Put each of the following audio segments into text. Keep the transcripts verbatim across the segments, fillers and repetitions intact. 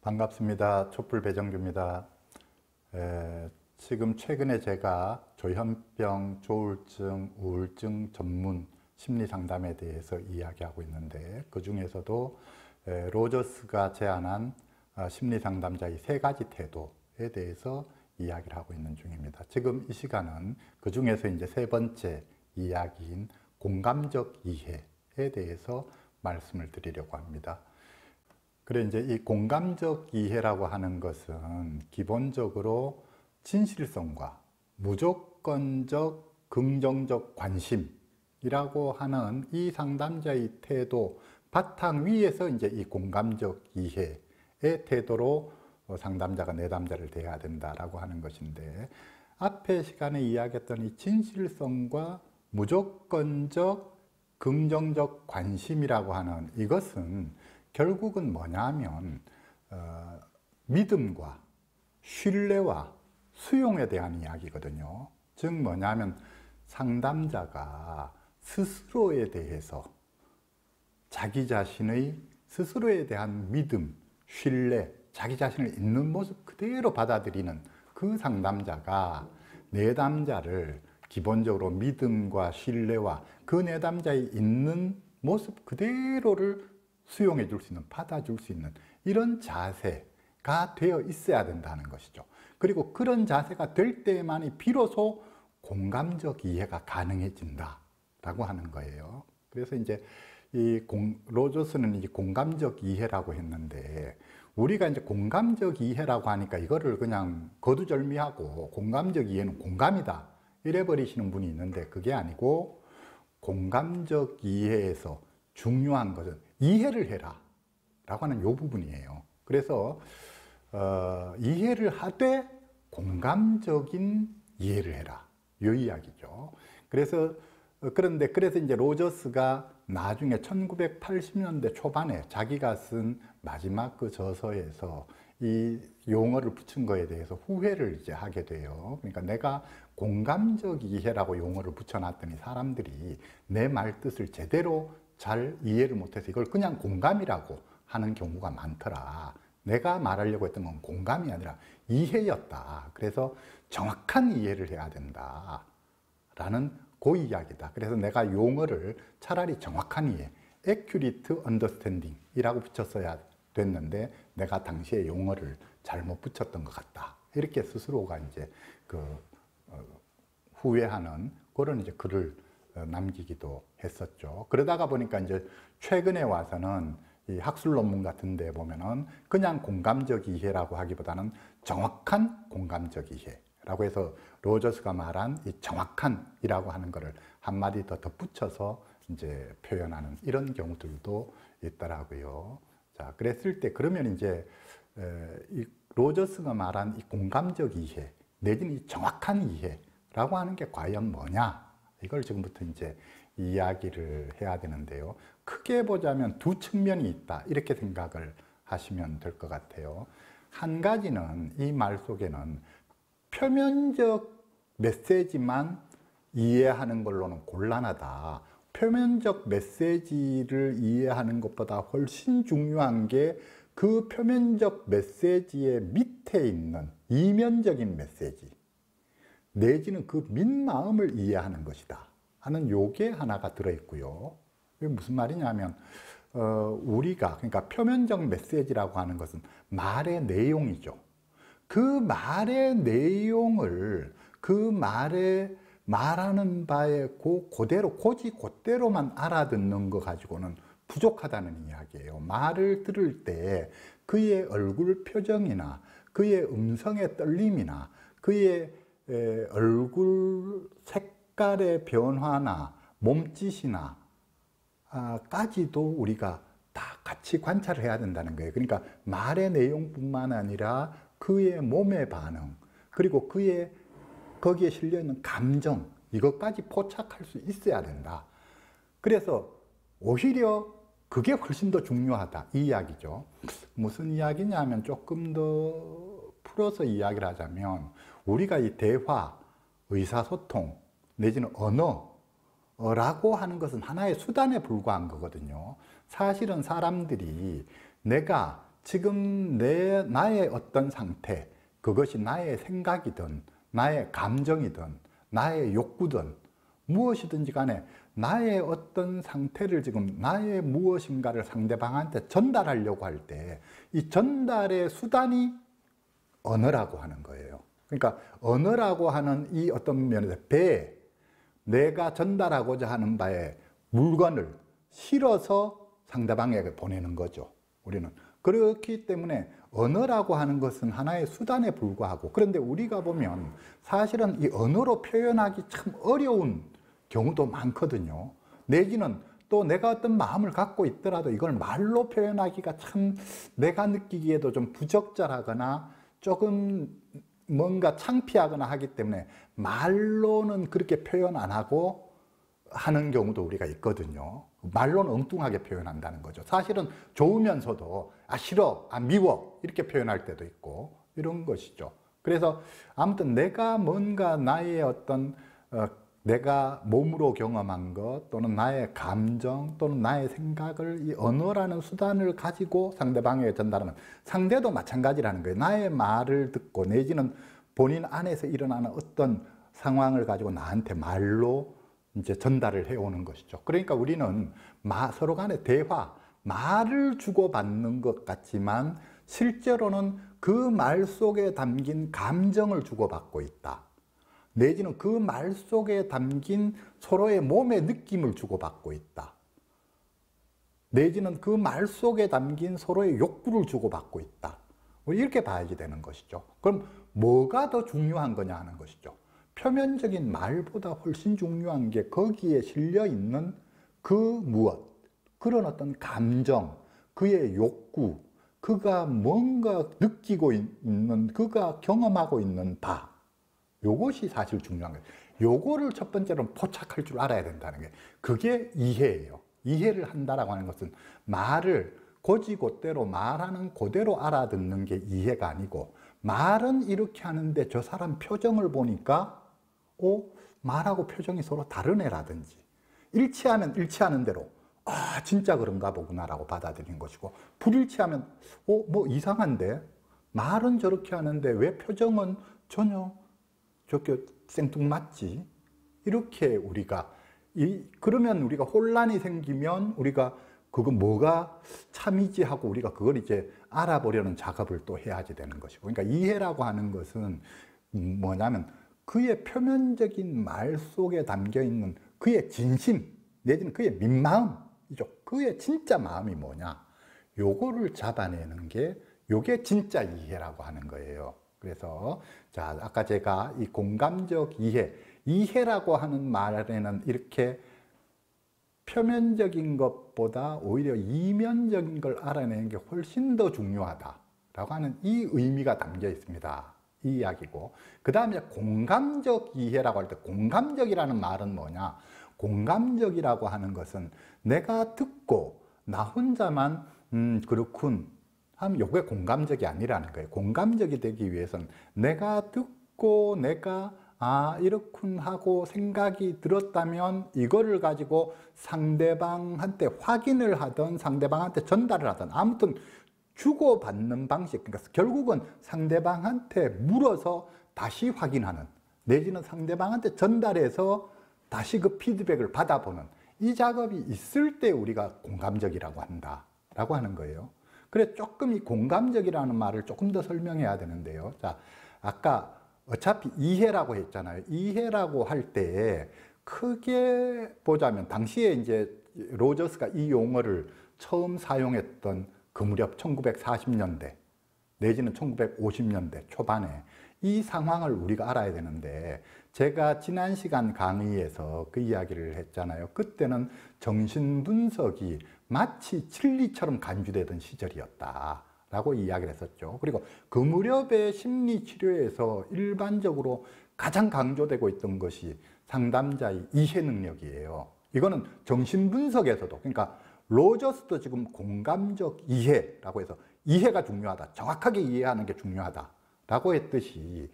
반갑습니다. 촛불 배정규입니다. 에, 지금 최근에 제가 조현병, 조울증, 우울증 전문 심리상담에 대해서 이야기하고 있는데, 그 중에서도 에, 로저스가 제안한 아, 심리상담자의 세 가지 태도에 대해서 이야기를 하고 있는 중입니다. 지금 이 시간은 그 중에서 이제 세 번째 이야기인 공감적 이해에 대해서 말씀을 드리려고 합니다. 그래, 이제 이 공감적 이해라고 하는 것은 기본적으로 진실성과 무조건적 긍정적 관심이라고 하는 이 상담자의 태도 바탕 위에서 이제 이 공감적 이해의 태도로 상담자가 내담자를 대해야 된다라고 하는 것인데, 앞에 시간에 이야기했던 이 진실성과 무조건적 긍정적 관심이라고 하는 이것은 결국은 뭐냐면 어, 믿음과 신뢰와 수용에 대한 이야기거든요. 즉 뭐냐면 상담자가 스스로에 대해서 자기 자신의 스스로에 대한 믿음, 신뢰, 자기 자신을 있는 모습 그대로 받아들이는 그 상담자가 내담자를 기본적으로 믿음과 신뢰와 그 내담자의 있는 모습 그대로를 수용해 줄 수 있는, 받아줄 수 있는 이런 자세가 되어 있어야 된다는 것이죠. 그리고 그런 자세가 될 때만이 비로소 공감적 이해가 가능해진다라고 하는 거예요. 그래서 이제 이 공, 로저스는 이 공감적 이해라고 했는데, 우리가 이제 공감적 이해라고 하니까 이거를 그냥 거두절미하고 공감적 이해는 공감이다 이래 버리시는 분이 있는데, 그게 아니고 공감적 이해에서 중요한 것은 이해를 해라 라고 하는 이 부분이에요. 그래서 어, 이해를 하되 공감적인 이해를 해라, 이 이야기죠. 그래서 그런데 그래서 이제 로저스가 나중에 천구백팔십 년대 초반에 자기가 쓴 마지막 그 저서에서 이 용어를 붙인 거에 대해서 후회를 이제 하게 돼요. 그러니까 내가 공감적 이해라고 용어를 붙여놨더니 사람들이 내 말 뜻을 제대로 잘 이해를 못해서 이걸 그냥 공감이라고 하는 경우가 많더라. 내가 말하려고 했던 건 공감이 아니라 이해였다. 그래서 정확한 이해를 해야 된다 라는 그 이야기다. 그래서 내가 용어를 차라리 정확한 이해, accurate understanding 이라고 붙였어야 됐는데, 내가 당시에 용어를 잘못 붙였던 것 같다. 이렇게 스스로가 이제 그 어, 후회하는 그런 이제 글을 남기기도 했었죠. 그러다가 보니까 이제 최근에 와서는 이 학술 논문 같은 데 보면은 그냥 공감적 이해라고 하기보다는 정확한 공감적 이해라고 해서 로저스가 말한 이 정확한 이라고 하는 거를 한마디 더 덧붙여서 이제 표현하는 이런 경우들도 있더라고요. 자, 그랬을 때 그러면 이제 이 로저스가 말한 이 공감적 이해 내지는 이 정확한 이해라고 하는 게 과연 뭐냐? 이걸 지금부터 이제 이야기를 해야 되는데요. 크게 보자면 두 측면이 있다, 이렇게 생각을 하시면 될 것 같아요. 한 가지는 이 말 속에는 표면적 메시지만 이해하는 걸로는 곤란하다. 표면적 메시지를 이해하는 것보다 훨씬 중요한 게 그 표면적 메시지의 밑에 있는 이면적인 메시지 내지는 그 민마음을 이해하는 것이다 하는 요게 하나가 들어있고요. 이게 무슨 말이냐면 어, 우리가 그러니까 표면적 메시지라고 하는 것은 말의 내용이죠. 그 말의 내용을 그 말의 말하는 바에 그 그대로 고지 그대로만 알아듣는 거 가지고는 부족하다는 이야기예요. 말을 들을 때 그의 얼굴 표정이나 그의 음성의 떨림이나 그의 에, 얼굴 색깔의 변화나 몸짓이나 아, 까지도 우리가 다 같이 관찰을 해야 된다는 거예요. 그러니까 말의 내용뿐만 아니라 그의 몸의 반응, 그리고 그의 거기에 실려있는 감정, 이것까지 포착할 수 있어야 된다. 그래서 오히려 그게 훨씬 더 중요하다, 이 이야기죠. 무슨 이야기냐면 조금 더 풀어서 이야기를 하자면, 우리가 이 대화, 의사소통 내지는 언어라고 하는 것은 하나의 수단에 불과한 거거든요. 사실은 사람들이 내가 지금 내, 나의 어떤 상태, 그것이 나의 생각이든 나의 감정이든 나의 욕구든 무엇이든지 간에 나의 어떤 상태를 지금 나의 무엇인가를 상대방한테 전달하려고 할 때 이 전달의 수단이 언어라고 하는 거예요. 그러니까 언어라고 하는 이 어떤 면에서 배, 내가 전달하고자 하는 바에 물건을 실어서 상대방에게 보내는 거죠. 우리는 그렇기 때문에 언어라고 하는 것은 하나의 수단에 불과하고, 그런데 우리가 보면 사실은 이 언어로 표현하기 참 어려운 경우도 많거든요. 내지는 또 내가 어떤 마음을 갖고 있더라도 이걸 말로 표현하기가 참 내가 느끼기에도 좀 부적절하거나 조금 뭔가 창피하거나 하기 때문에 말로는 그렇게 표현 안 하고 하는 경우도 우리가 있거든요. 말로는 엉뚱하게 표현한다는 거죠. 사실은 좋으면서도 아 싫어, 아 미워 이렇게 표현할 때도 있고 이런 것이죠. 그래서 아무튼 내가 뭔가 나의 어떤 어, 내가 몸으로 경험한 것 또는 나의 감정 또는 나의 생각을 이 언어라는 수단을 가지고 상대방에게 전달하면 상대도 마찬가지라는 거예요. 나의 말을 듣고 내지는 본인 안에서 일어나는 어떤 상황을 가지고 나한테 말로 이제 전달을 해오는 것이죠. 그러니까 우리는 마, 서로 간의 대화, 말을 주고받는 것 같지만 실제로는 그 말 속에 담긴 감정을 주고받고 있다. 내지는 그 말 속에 담긴 서로의 몸의 느낌을 주고받고 있다. 내지는 그 말 속에 담긴 서로의 욕구를 주고받고 있다. 이렇게 봐야지 되는 것이죠. 그럼 뭐가 더 중요한 거냐 하는 것이죠. 표면적인 말보다 훨씬 중요한 게 거기에 실려 있는 그 무엇, 그런 어떤 감정, 그의 욕구, 그가 뭔가 느끼고 있는, 그가 경험하고 있는 바, 요것이 사실 중요한 거예요. 요거를 첫 번째로 포착할 줄 알아야 된다는 게, 그게 이해예요. 이해를 한다라고 하는 것은 말을 곧이곧대로 말하는 그대로 알아듣는 게 이해가 아니고, 말은 이렇게 하는데 저 사람 표정을 보니까 어? 말하고 표정이 서로 다르네라든지, 일치하면 일치하는 대로 아 진짜 그런가 보구나라고 받아들이는 것이고, 불일치하면 어? 뭐 이상한데? 말은 저렇게 하는데 왜 표정은 전혀 저렇게 생뚱맞지? 이렇게 우리가 이, 그러면 우리가 혼란이 생기면 우리가 그거 뭐가 참이지 하고 우리가 그걸 이제 알아보려는 작업을 또 해야지 되는 것이고, 그러니까 이해라고 하는 것은 뭐냐면 그의 표면적인 말 속에 담겨 있는 그의 진심 내지는 그의 민마음이죠. 그의 진짜 마음이 뭐냐, 요거를 잡아내는 게 요게 진짜 이해라고 하는 거예요. 그래서 자 아까 제가 이 공감적 이해, 이해라고 하는 말에는 이렇게 표면적인 것보다 오히려 이면적인 걸 알아내는 게 훨씬 더 중요하다라고 하는 이 의미가 담겨 있습니다. 이 이야기고, 그 다음에 공감적 이해라고 할 때 공감적이라는 말은 뭐냐, 공감적이라고 하는 것은 내가 듣고 나 혼자만 음 그렇군 하면 요게 공감적이 아니라는 거예요. 공감적이 되기 위해서는 내가 듣고 내가 아 이렇군 하고 생각이 들었다면 이거를 가지고 상대방한테 확인을 하든 상대방한테 전달을 하든 아무튼 주고받는 방식, 그러니까 결국은 상대방한테 물어서 다시 확인하는 내지는 상대방한테 전달해서 다시 그 피드백을 받아보는 이 작업이 있을 때 우리가 공감적이라고 한다라고 하는 거예요. 그래 조금 이 공감적이라는 말을 조금 더 설명해야 되는데요. 자, 아까 어차피 이해라고 했잖아요. 이해라고 할 때 크게 보자면 당시에 이제 로저스가 이 용어를 처음 사용했던 그 무렵 천구백사십 년대 내지는 천구백오십 년대 초반에 이 상황을 우리가 알아야 되는데, 제가 지난 시간 강의에서 그 이야기를 했잖아요. 그때는 정신분석이 마치 진리처럼 간주되던 시절이었다 라고 이야기를 했었죠. 그리고 그 무렵의 심리치료에서 일반적으로 가장 강조되고 있던 것이 상담자의 이해 능력이에요. 이거는 정신분석에서도, 그러니까 로저스도 지금 공감적 이해라고 해서 이해가 중요하다, 정확하게 이해하는 게 중요하다라고 했듯이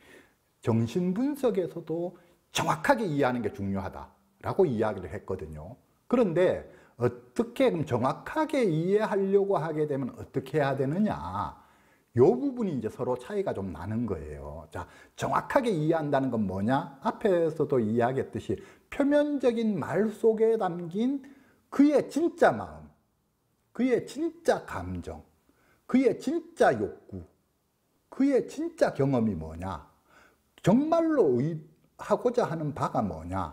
정신분석에서도 정확하게 이해하는 게 중요하다라고 이야기를 했거든요. 그런데 어떻게 그럼 정확하게 이해하려고 하게 되면 어떻게 해야 되느냐? 요 부분이 이제 서로 차이가 좀 나는 거예요. 자, 정확하게 이해한다는 건 뭐냐? 앞에서도 이야기했듯이 표면적인 말 속에 담긴 그의 진짜 마음, 그의 진짜 감정, 그의 진짜 욕구, 그의 진짜 경험이 뭐냐? 정말로 의, 하고자 하는 바가 뭐냐?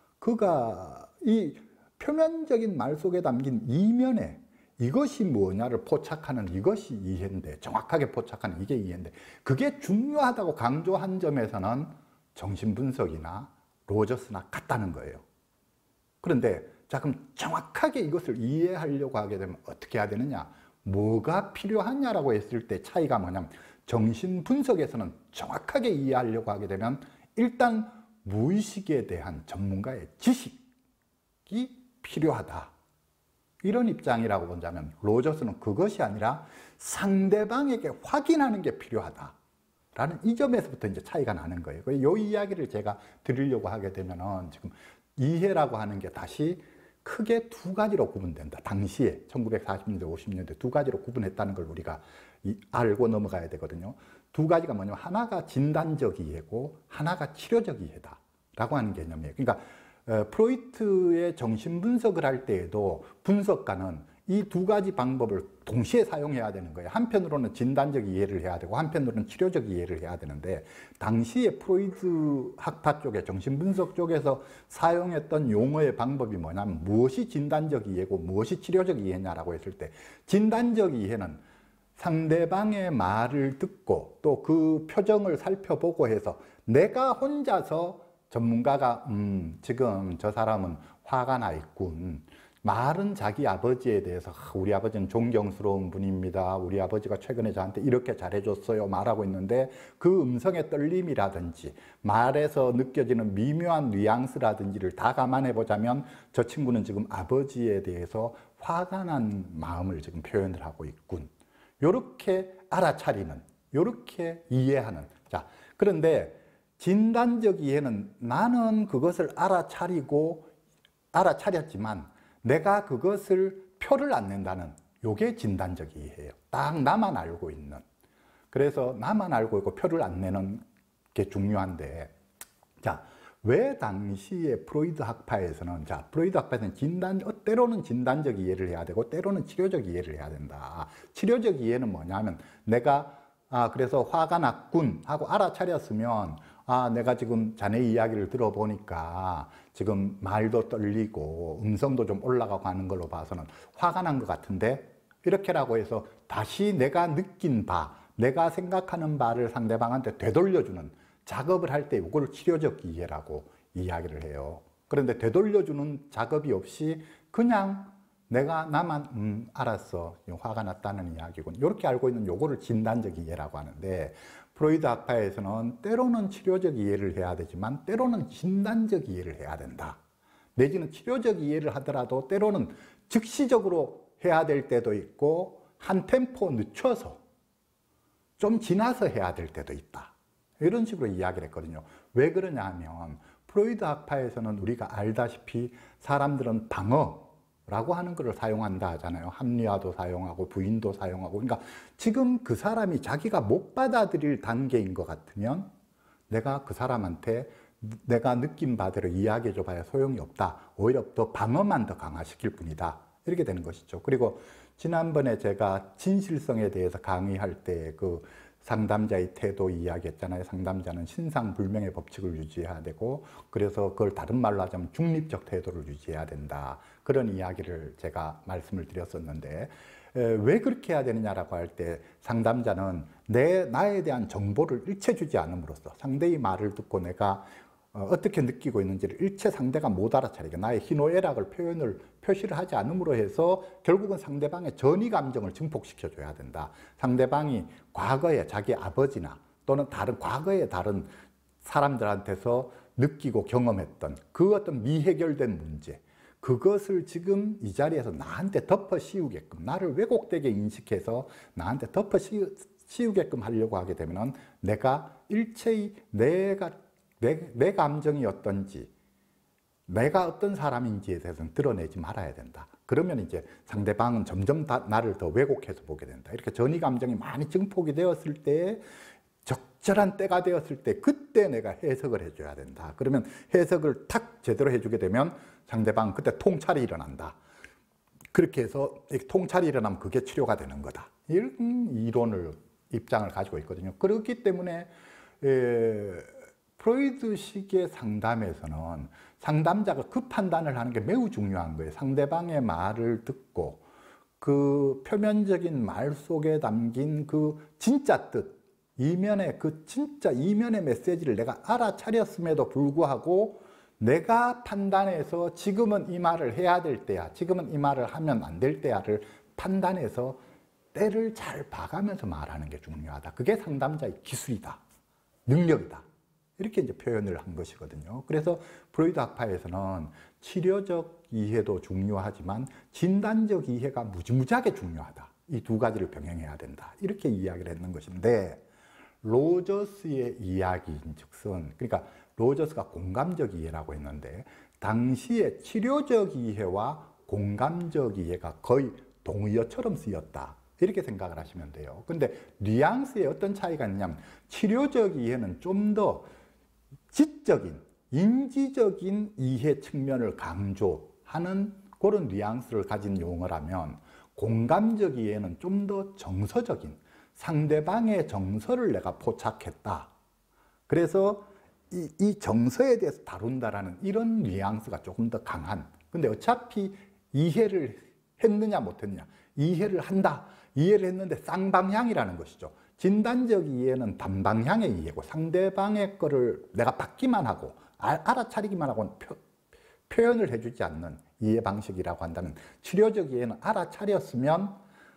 그가 이 표면적인 말 속에 담긴 이면에 이것이 뭐냐를 포착하는 이것이 이해인데, 정확하게 포착하는 이게 이해인데, 그게 중요하다고 강조한 점에서는 정신분석이나 로저스나 같다는 거예요. 그런데 자, 그럼 정확하게 이것을 이해하려고 하게 되면 어떻게 해야 되느냐? 뭐가 필요하냐라고 했을 때 차이가 뭐냐면, 정신분석에서는 정확하게 이해하려고 하게 되면 일단 무의식에 대한 전문가의 지식이 필요하다. 이런 입장이라고 본다면, 로저스는 그것이 아니라 상대방에게 확인하는 게 필요하다. 라는 이 점에서부터 이제 차이가 나는 거예요. 이 이야기를 제가 드리려고 하게 되면은, 지금 이해라고 하는 게 다시 크게 두 가지로 구분된다. 당시에 천구백사십 년대, 오십 년대 두 가지로 구분했다는 걸 우리가 알고 넘어가야 되거든요. 두 가지가 뭐냐면, 하나가 진단적 이해고 하나가 치료적 이해다. 라고 하는 개념이에요. 그러니까 프로이트의 정신분석을 할 때에도 분석가는 이 두 가지 방법을 동시에 사용해야 되는 거예요. 한편으로는 진단적 이해를 해야 되고 한편으로는 치료적 이해를 해야 되는데, 당시에 프로이트 학파 쪽에 정신분석 쪽에서 사용했던 용어의 방법이 뭐냐면, 무엇이 진단적 이해고 무엇이 치료적 이해냐라고 했을 때, 진단적 이해는 상대방의 말을 듣고 또 그 표정을 살펴보고 해서 내가 혼자서 전문가가 음, 지금 저 사람은 화가 나 있군. 말은 자기 아버지에 대해서 우리 아버지는 존경스러운 분입니다. 우리 아버지가 최근에 저한테 이렇게 잘해줬어요. 말하고 있는데 그 음성의 떨림이라든지 말에서 느껴지는 미묘한 뉘앙스라든지를 다 감안해 보자면 저 친구는 지금 아버지에 대해서 화가 난 마음을 지금 표현을 하고 있군. 요렇게 알아차리는, 요렇게 이해하는. 자, 그런데 진단적 이해는 나는 그것을 알아차리고 알아차렸지만 내가 그것을 표를 안 낸다는, 요게 진단적 이해예요. 딱 나만 알고 있는. 그래서 나만 알고 있고 표를 안 내는 게 중요한데, 자, 왜 당시에 프로이드 학파에서는, 자, 프로이드 학파에서는 진단, 때로는 진단적 이해를 해야 되고 때로는 치료적 이해를 해야 된다. 치료적 이해는 뭐냐면, 내가 아, 그래서 화가 났군 하고 알아차렸으면, 아, 내가 지금 자네 이야기를 들어보니까 지금 말도 떨리고 음성도 좀 올라가고 하는 걸로 봐서는 화가 난 것 같은데, 이렇게라고 해서 다시 내가 느낀 바, 내가 생각하는 바를 상대방한테 되돌려주는 작업을 할 때 이걸 치료적 이해라고 이야기를 해요. 그런데 되돌려주는 작업이 없이 그냥 내가 나만 음 알았어, 화가 났다는 이야기군, 이렇게 알고 있는 요거를 진단적 이해라고 하는데, 프로이드 학파에서는 때로는 치료적 이해를 해야 되지만 때로는 진단적 이해를 해야 된다. 내지는 치료적 이해를 하더라도 때로는 즉시적으로 해야 될 때도 있고 한 템포 늦춰서 좀 지나서 해야 될 때도 있다. 이런 식으로 이야기를 했거든요. 왜 그러냐 하면, 프로이드 학파에서는 우리가 알다시피 사람들은 방어라고 하는 것을 사용한다 하잖아요. 합리화도 사용하고 부인도 사용하고. 그러니까 지금 그 사람이 자기가 못 받아들일 단계인 것 같으면 내가 그 사람한테 내가 느낀 바대로 이야기해 줘봐야 소용이 없다. 오히려 더 방어만 더 강화시킬 뿐이다. 이렇게 되는 것이죠. 그리고 지난번에 제가 진실성에 대해서 강의할 때 그 상담자의 태도 이야기했잖아요. 상담자는 신상불명의 법칙을 유지해야 되고, 그래서 그걸 다른 말로 하자면 중립적 태도를 유지해야 된다. 그런 이야기를 제가 말씀을 드렸었는데, 왜 그렇게 해야 되느냐라고 할 때, 상담자는 내, 나에 대한 정보를 일체 주지 않음으로써 상대의 말을 듣고 내가 어떻게 느끼고 있는지를 일체 상대가 못 알아차리게 나의 희노애락을 표현을 표시를 하지 않음으로 해서 결국은 상대방의 전이 감정을 증폭시켜 줘야 된다. 상대방이 과거에 자기 아버지나 또는 다른 과거의 다른 사람들한테서 느끼고 경험했던 그 어떤 미해결된 문제, 그것을 지금 이 자리에서 나한테 덮어 씌우게끔, 나를 왜곡되게 인식해서 나한테 덮어 씌우게끔 하려고 하게 되면 내가 일체의 내가 내, 내 감정이 어떤지, 내가 어떤 사람인지에 대해서는 드러내지 말아야 된다. 그러면 이제 상대방은 점점 다 나를 더 왜곡해서 보게 된다. 이렇게 전이 감정이 많이 증폭이 되었을 때, 적절한 때가 되었을 때 그때 내가 해석을 해줘야 된다. 그러면 해석을 탁 제대로 해주게 되면 상대방 그때 통찰이 일어난다. 그렇게 해서 통찰이 일어나면 그게 치료가 되는 거다. 이런 이론을, 입장을 가지고 있거든요. 그렇기 때문에 에, 프로이드식의 상담에서는 상담자가 그 판단을 하는 게 매우 중요한 거예요. 상대방의 말을 듣고 그 표면적인 말 속에 담긴 그 진짜 뜻, 이면의 그 진짜 이면의 메시지를 내가 알아차렸음에도 불구하고 내가 판단해서 지금은 이 말을 해야 될 때야, 지금은 이 말을 하면 안 될 때야를 판단해서 때를 잘 봐가면서 말하는 게 중요하다. 그게 상담자의 기술이다, 능력이다. 이렇게 이제 표현을 한 것이거든요. 그래서 프로이드 학파에서는 치료적 이해도 중요하지만 진단적 이해가 무지무지하게 중요하다. 이 두 가지를 병행해야 된다. 이렇게 이야기를 했는 것인데, 로저스의 이야기인 즉슨, 그러니까 로저스가 공감적 이해라고 했는데 당시에 치료적 이해와 공감적 이해가 거의 동의어처럼 쓰였다. 이렇게 생각을 하시면 돼요. 근데 뉘앙스에 어떤 차이가 있냐면, 치료적 이해는 좀 더 지적인, 인지적인 이해 측면을 강조하는 그런 뉘앙스를 가진 용어라면, 공감적 이해는 좀 더 정서적인, 상대방의 정서를 내가 포착했다. 그래서 이, 이 정서에 대해서 다룬다라는 이런 뉘앙스가 조금 더 강한, 근데 어차피 이해를 했느냐 못했느냐, 이해를 한다, 이해를 했는데 쌍방향이라는 것이죠. 진단적 이해는 단방향의 이해고, 상대방의 거를 내가 받기만 하고 알아차리기만 하고는 표, 표현을 해주지 않는 이해 방식이라고 한다면, 치료적 이해는 알아차렸으면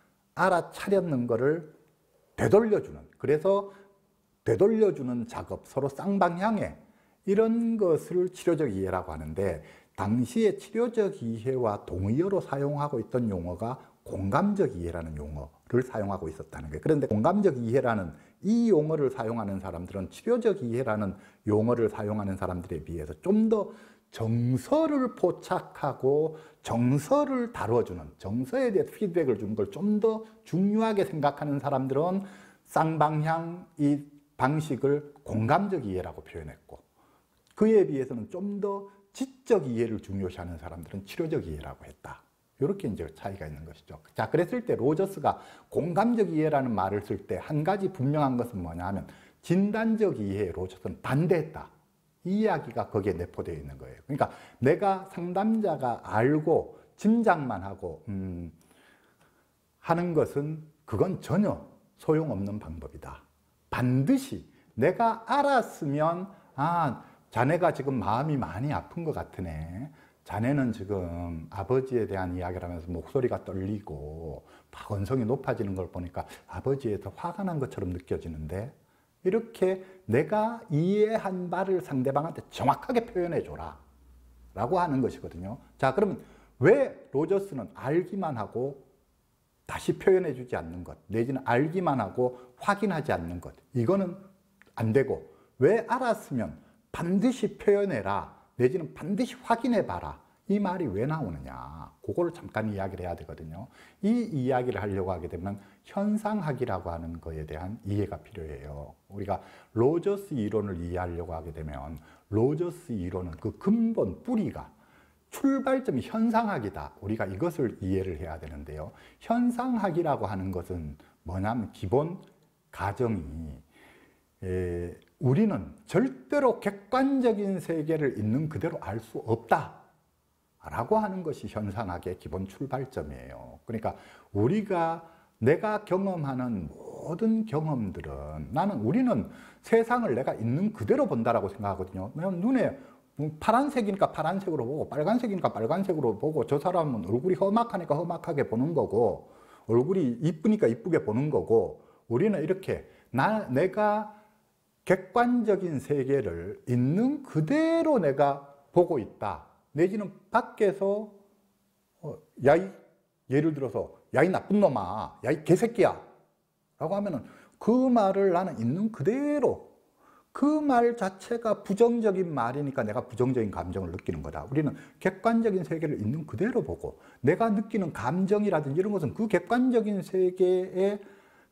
알아차렸는 거를 되돌려주는, 그래서 되돌려주는 작업, 서로 쌍방향의 이런 것을 치료적 이해라고 하는데, 당시에 치료적 이해와 동의어로 사용하고 있던 용어가 공감적 이해라는 용어를 사용하고 있었다는 거예요. 그런데 공감적 이해라는 이 용어를 사용하는 사람들은 치료적 이해라는 용어를 사용하는 사람들에 비해서 좀 더 정서를 포착하고 정서를 다뤄주는, 정서에 대해 피드백을 주는 걸 좀 더 중요하게 생각하는 사람들은 쌍방향 이 방식을 공감적 이해라고 표현했고, 그에 비해서는 좀 더 지적 이해를 중요시하는 사람들은 치료적 이해라고 했다. 이렇게 이제 차이가 있는 것이죠. 자, 그랬을 때 로저스가 공감적 이해라는 말을 쓸 때 한 가지 분명한 것은 뭐냐 하면, 진단적 이해에 로저스는 반대했다. 이 이야기가 거기에 내포되어 있는 거예요. 그러니까 내가 상담자가 알고 짐작만 하고 음, 하는 것은 그건 전혀 소용없는 방법이다. 반드시 내가 알았으면, 아, 자네가 지금 마음이 많이 아픈 것 같으네. 자네는 지금 아버지에 대한 이야기를 하면서 목소리가 떨리고 언성이 높아지는 걸 보니까 아버지에 더 화가 난 것처럼 느껴지는데, 이렇게 내가 이해한 바를 상대방한테 정확하게 표현해 줘라 라고 하는 것이거든요. 자, 그러면 왜 로저스는 알기만 하고 다시 표현해 주지 않는 것, 내지는 알기만 하고 확인하지 않는 것, 이거는 안 되고, 왜 알았으면 반드시 표현해라, 내지는 반드시 확인해 봐라, 이 말이 왜 나오느냐, 그거를 잠깐 이야기를 해야 되거든요. 이 이야기를 하려고 하게 되면 현상학이라고 하는 거에 대한 이해가 필요해요. 우리가 로저스 이론을 이해하려고 하게 되면 로저스 이론은 그 근본 뿌리가, 출발점이 현상학이다. 우리가 이것을 이해를 해야 되는데요. 현상학이라고 하는 것은 뭐냐면, 기본 가정이 에, 우리는 절대로 객관적인 세계를 있는 그대로 알 수 없다 라고 하는 것이 현상학의 기본 출발점이에요. 그러니까 우리가, 내가 경험하는 모든 경험들은, 나는, 우리는 세상을 내가 있는 그대로 본다라고 생각하거든요. 왜냐하면 눈에 파란색이니까 파란색으로 보고, 빨간색이니까 빨간색으로 보고, 저 사람은 얼굴이 험악하니까 험악하게 보는 거고, 얼굴이 이쁘니까 이쁘게 보는 거고, 우리는 이렇게 나, 내가 객관적인 세계를 있는 그대로 내가 보고 있다. 내지는 밖에서 어, 야이, 예를 들어서 야이 나쁜 놈아, 야이 개새끼야 라고 하면은 그 말을 나는 있는 그대로, 그 말 자체가 부정적인 말이니까 내가 부정적인 감정을 느끼는 거다. 우리는 객관적인 세계를 있는 그대로 보고 내가 느끼는 감정이라든지 이런 것은 그 객관적인 세계에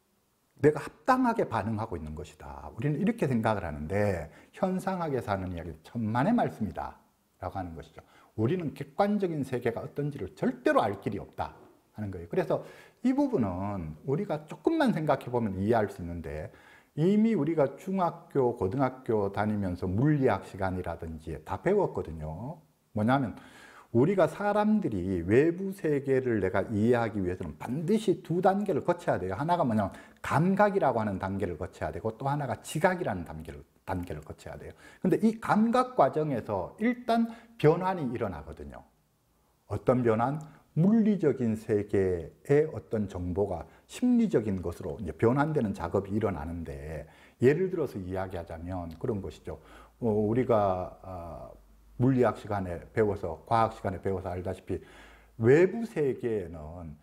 내가 합당하게 반응하고 있는 것이다. 우리는 이렇게 생각을 하는데 현상학에 사는 이야기 천만의 말씀이다 라고 하는 것이죠. 우리는 객관적인 세계가 어떤지를 절대로 알 길이 없다 하는 거예요. 그래서 이 부분은 우리가 조금만 생각해 보면 이해할 수 있는데, 이미 우리가 중학교, 고등학교 다니면서 물리학 시간이라든지 다 배웠거든요. 뭐냐면 우리가 사람들이 외부 세계를 내가 이해하기 위해서는 반드시 두 단계를 거쳐야 돼요. 하나가 뭐냐면 감각이라고 하는 단계를 거쳐야 되고, 또 하나가 지각이라는 단계를, 단계를 거쳐야 돼요. 근데 이 감각 과정에서 일단 변환이 일어나거든요. 어떤 변환? 물리적인 세계의 어떤 정보가 심리적인 것으로 이제 변환되는 작업이 일어나는데, 예를 들어서 이야기하자면 그런 것이죠. 어, 우리가 어, 물리학 시간에 배워서, 과학 시간에 배워서 알다시피 외부 세계에는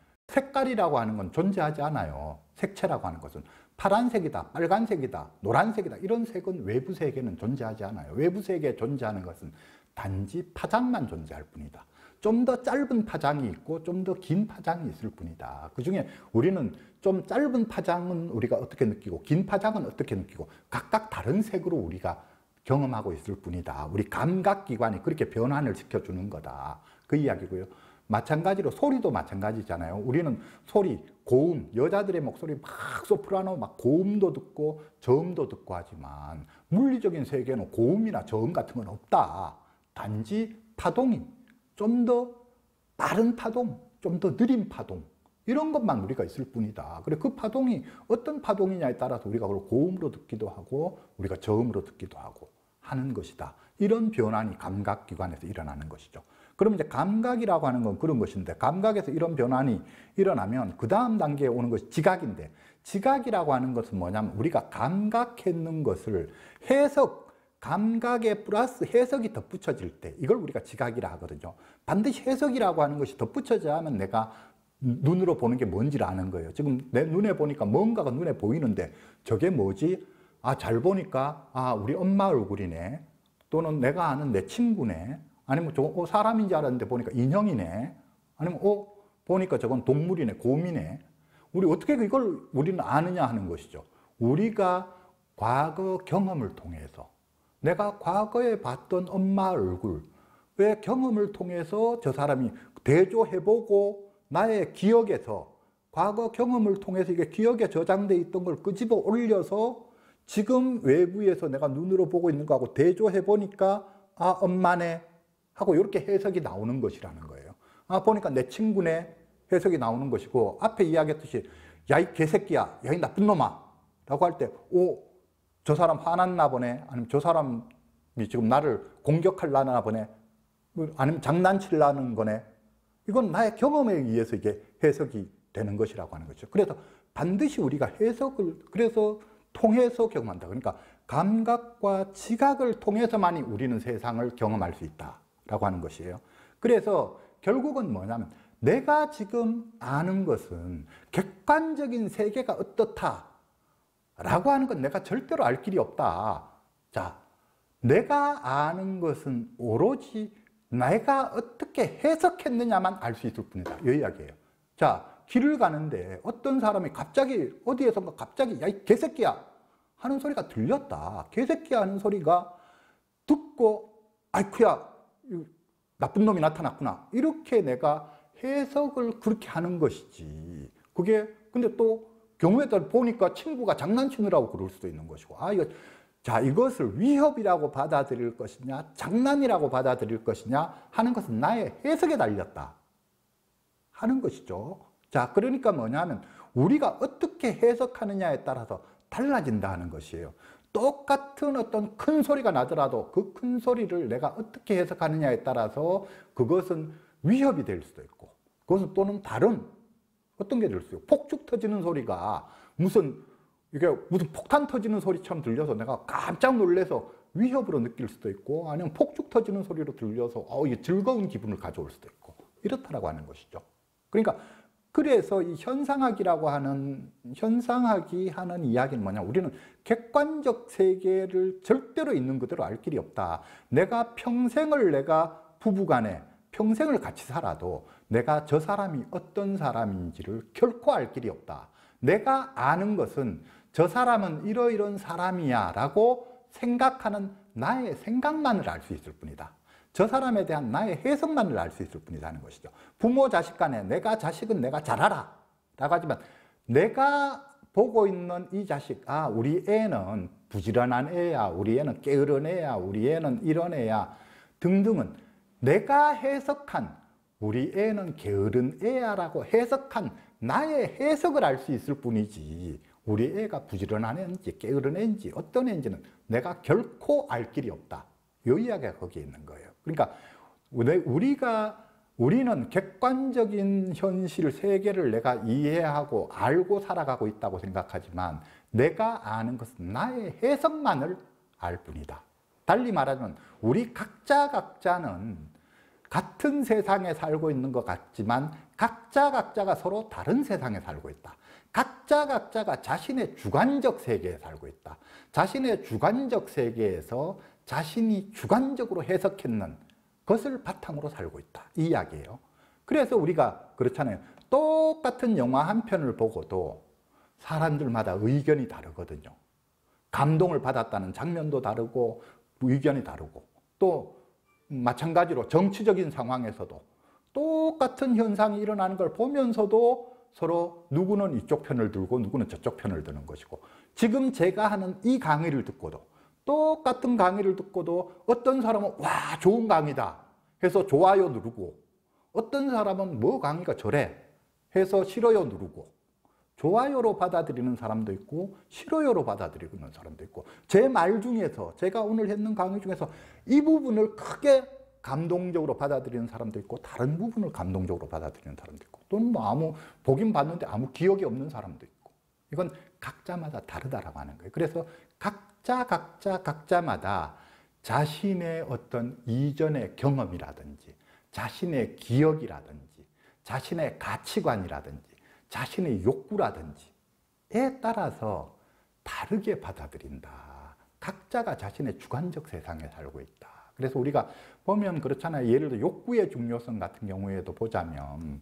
색깔이라고 하는 건 존재하지 않아요. 색채라고 하는 것은 파란색이다, 빨간색이다, 노란색이다, 이런 색은 외부 세계는 존재하지 않아요. 외부 세계에 존재하는 것은 단지 파장만 존재할 뿐이다. 좀 더 짧은 파장이 있고 좀 더 긴 파장이 있을 뿐이다. 그 중에 우리는 좀 짧은 파장은 우리가 어떻게 느끼고 긴 파장은 어떻게 느끼고 각각 다른 색으로 우리가 경험하고 있을 뿐이다. 우리 감각기관이 그렇게 변환을 시켜주는 거다. 그 이야기고요. 마찬가지로 소리도 마찬가지잖아요. 우리는 소리, 고음, 여자들의 목소리 막 소프라노 막 고음도 듣고 저음도 듣고 하지만 물리적인 세계에는 고음이나 저음 같은 건 없다. 단지 파동이 좀 더 빠른 파동, 좀 더 느린 파동, 이런 것만 우리가 있을 뿐이다. 그래, 그 파동이 어떤 파동이냐에 따라서 우리가 그걸 고음으로 듣기도 하고 우리가 저음으로 듣기도 하고 하는 것이다. 이런 변환이 감각기관에서 일어나는 것이죠. 그럼 이제 감각이라고 하는 건 그런 것인데, 감각에서 이런 변환이 일어나면 그 다음 단계에 오는 것이 지각인데, 지각이라고 하는 것은 뭐냐면 우리가 감각했는 것을 해석, 감각에 플러스 해석이 덧붙여질 때, 이걸 우리가 지각이라 하거든요. 반드시 해석이라고 하는 것이 덧붙여져야 하면 내가 눈으로 보는 게 뭔지를 아는 거예요. 지금 내 눈에 보니까 뭔가가 눈에 보이는데 저게 뭐지? 아, 잘 보니까 아, 우리 엄마 얼굴이네. 또는 내가 아는 내 친구네. 아니면 저 어, 사람인지 알았는데 보니까 인형이네. 아니면 어, 보니까 저건 동물이네, 곰이네. 우리 어떻게 이걸 우리는 아느냐 하는 것이죠. 우리가 과거 경험을 통해서, 내가 과거에 봤던 엄마 얼굴의 경험을 통해서 저 사람이 대조해보고 나의 기억에서, 과거 경험을 통해서 이게 기억에 저장돼 있던 걸 끄집어 올려서 지금 외부에서 내가 눈으로 보고 있는 거하고 대조해보니까 아, 엄마네 하고 이렇게 해석이 나오는 것이라는 거예요. 아, 보니까 내 친구네 해석이 나오는 것이고, 앞에 이야기했듯이 야, 이 개새끼야, 야, 이 나쁜 놈아 라고 할 때 오, 저 사람 화났나 보네, 아니면 저 사람이 지금 나를 공격하려나 보네, 아니면 장난치려는 거네. 이건 나의 경험에 의해서 이게 해석이 되는 것이라고 하는 거죠. 그래서 반드시 우리가 해석을, 그래서 통해서 경험한다. 그러니까 감각과 지각을 통해서만이 우리는 세상을 경험할 수 있다라고 하는 것이에요. 그래서 결국은 뭐냐면 내가 지금 아는 것은 객관적인 세계가 어떻다 라고 하는 건 내가 절대로 알 길이 없다. 자, 내가 아는 것은 오로지 내가 어떻게 해석했느냐만 알 수 있을 뿐이다. 이 이야기예요. 자, 길을 가는데 어떤 사람이 갑자기 어디에선가 갑자기 야, 이 개새끼야 하는 소리가 들렸다. 개새끼야 하는 소리가 듣고 아이쿠야, 나쁜 놈이 나타났구나. 이렇게 내가 해석을 그렇게 하는 것이지. 그게 근데 또 경우에 따라 보니까 친구가 장난치느라고 그럴 수도 있는 것이고, 아, 이거, 자, 이것을 위협이라고 받아들일 것이냐, 장난이라고 받아들일 것이냐 하는 것은 나의 해석에 달렸다 하는 것이죠. 자, 그러니까 뭐냐면 우리가 어떻게 해석하느냐에 따라서 달라진다 하는 것이에요. 똑같은 어떤 큰 소리가 나더라도 그 큰 소리를 내가 어떻게 해석하느냐에 따라서 그것은 위협이 될 수도 있고, 그것은 또는 다른 어떤 게 될 수 있고, 폭죽 터지는 소리가 무슨 이게 무슨 폭탄 터지는 소리처럼 들려서 내가 깜짝 놀라서 위협으로 느낄 수도 있고, 아니면 폭죽 터지는 소리로 들려서 어, 이게 즐거운 기분을 가져올 수도 있고, 이렇다라고 하는 것이죠. 그러니까 그래서 이 현상학이라고 하는, 현상학이 하는 이야기는 뭐냐. 우리는 객관적 세계를 절대로 있는 그대로 알 길이 없다. 내가 평생을 내가 부부간에 평생을 같이 살아도 내가 저 사람이 어떤 사람인지를 결코 알 길이 없다. 내가 아는 것은 저 사람은 이러이런 사람이야 라고 생각하는 나의 생각만을 알 수 있을 뿐이다. 저 사람에 대한 나의 해석만을 알 수 있을 뿐이라는 것이죠. 부모 자식 간에 내가 자식은 내가 잘 알아 라고 하지만 내가 보고 있는 이 자식, 아 우리 애는 부지런한 애야, 우리 애는 게으른 애야, 우리 애는 이런 애야 등등은 내가 해석한 우리 애는 게으른 애야 라고 해석한 나의 해석을 알 수 있을 뿐이지 우리 애가 부지런한 애인지 게으른 애인지 어떤 애인지는 내가 결코 알 길이 없다. 이 이야기가 거기에 있는 거예요. 그러니까 우리가 우리는 객관적인 현실 세계를 내가 이해하고 알고 살아가고 있다고 생각하지만 내가 아는 것은 나의 해석만을 알 뿐이다. 달리 말하면 우리 각자 각자는 같은 세상에 살고 있는 것 같지만 각자 각자가 서로 다른 세상에 살고 있다. 각자 각자가 자신의 주관적 세계에 살고 있다. 자신의 주관적 세계에서 자신이 주관적으로 해석했는 것을 바탕으로 살고 있다. 이 이야기예요. 그래서 우리가 그렇잖아요. 똑같은 영화 한 편을 보고도 사람들마다 의견이 다르거든요. 감동을 받았다는 장면도 다르고 의견이 다르고 또 마찬가지로 정치적인 상황에서도 똑같은 현상이 일어나는 걸 보면서도 서로 누구는 이쪽 편을 들고 누구는 저쪽 편을 드는 것이고 지금 제가 하는 이 강의를 듣고도 똑같은 강의를 듣고도 어떤 사람은 와 좋은 강의다 해서 좋아요 누르고 어떤 사람은 뭐 강의가 저래 해서 싫어요 누르고 좋아요로 받아들이는 사람도 있고 싫어요로 받아들이는 사람도 있고 제 말 중에서 제가 오늘 했는 강의 중에서 이 부분을 크게 감동적으로 받아들이는 사람도 있고 다른 부분을 감동적으로 받아들이는 사람도 있고 또는 뭐 아무 보긴 봤는데 아무 기억이 없는 사람도 있고 이건 각자마다 다르다라고 하는 거예요. 그래서 각자 각자 각자마다 자신의 어떤 이전의 경험이라든지 자신의 기억이라든지 자신의 가치관이라든지 자신의 욕구라든지에 따라서 다르게 받아들인다. 각자가 자신의 주관적 세상에 살고 있다. 그래서 우리가 보면 그렇잖아요. 예를 들어 욕구의 중요성 같은 경우에도 보자면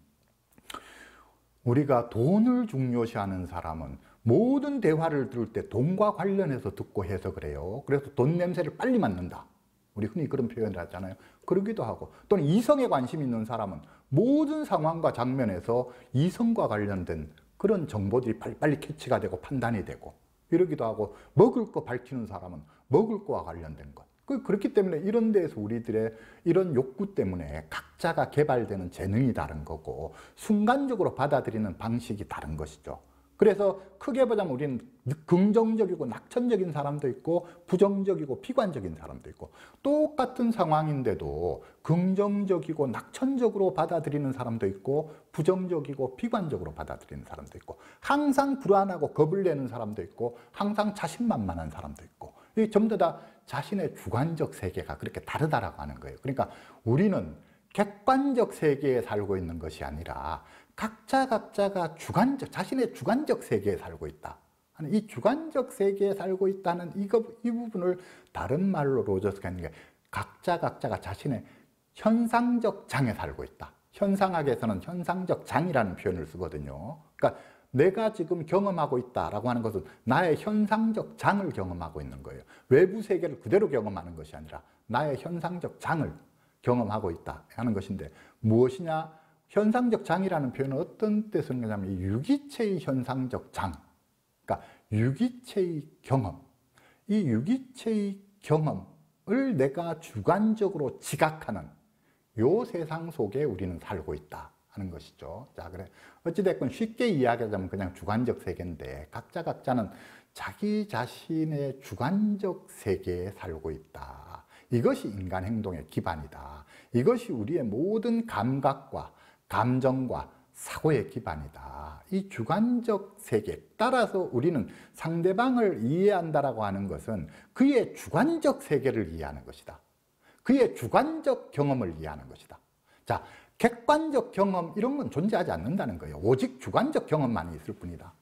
우리가 돈을 중요시하는 사람은 모든 대화를 들을 때 돈과 관련해서 듣고 해석을 해요. 그래서 돈 냄새를 빨리 맡는다. 우리 흔히 그런 표현을 하잖아요. 그러기도 하고 또는 이성에 관심 있는 사람은 모든 상황과 장면에서 이성과 관련된 그런 정보들이 빨리빨리 캐치가 되고 판단이 되고 이러기도 하고 먹을 거 밝히는 사람은 먹을 거와 관련된 것. 그렇기 때문에 이런 데에서 우리들의 이런 욕구 때문에 각자가 개발되는 재능이 다른 거고 순간적으로 받아들이는 방식이 다른 것이죠. 그래서 크게 보자면 우리는 긍정적이고 낙천적인 사람도 있고 부정적이고 비관적인 사람도 있고 똑같은 상황인데도 긍정적이고 낙천적으로 받아들이는 사람도 있고 부정적이고 비관적으로 받아들이는 사람도 있고 항상 불안하고 겁을 내는 사람도 있고 항상 자신만만한 사람도 있고 이 전부 다 자신의 주관적 세계가 그렇게 다르다라고 하는 거예요. 그러니까 우리는 객관적 세계에 살고 있는 것이 아니라 각자 각자가 주관적, 자신의 주관적 세계에 살고 있다. 이 주관적 세계에 살고 있다는 이거, 이 부분을 다른 말로 로저스가 했는 게 각자 각자가 자신의 현상적 장에 살고 있다. 현상학에서는 현상적 장이라는 표현을 쓰거든요. 그러니까 내가 지금 경험하고 있다라고 하는 것은 나의 현상적 장을 경험하고 있는 거예요. 외부 세계를 그대로 경험하는 것이 아니라 나의 현상적 장을 경험하고 있다 하는 것인데 무엇이냐? 현상적 장이라는 표현은 어떤 때 쓰는 거냐면 유기체의 현상적 장, 그러니까 유기체의 경험, 이 유기체의 경험을 내가 주관적으로 지각하는 요 세상 속에 우리는 살고 있다 하는 것이죠. 자, 그래 어찌됐건 쉽게 이야기하자면 그냥 주관적 세계인데 각자 각자는 자기 자신의 주관적 세계에 살고 있다. 이것이 인간 행동의 기반이다. 이것이 우리의 모든 감각과 감정과 사고의 기반이다. 이 주관적 세계, 따라서 우리는 상대방을 이해한다라고 하는 것은 그의 주관적 세계를 이해하는 것이다. 그의 주관적 경험을 이해하는 것이다. 자, 객관적 경험 이런 건 존재하지 않는다는 거예요. 오직 주관적 경험만이 있을 뿐이다.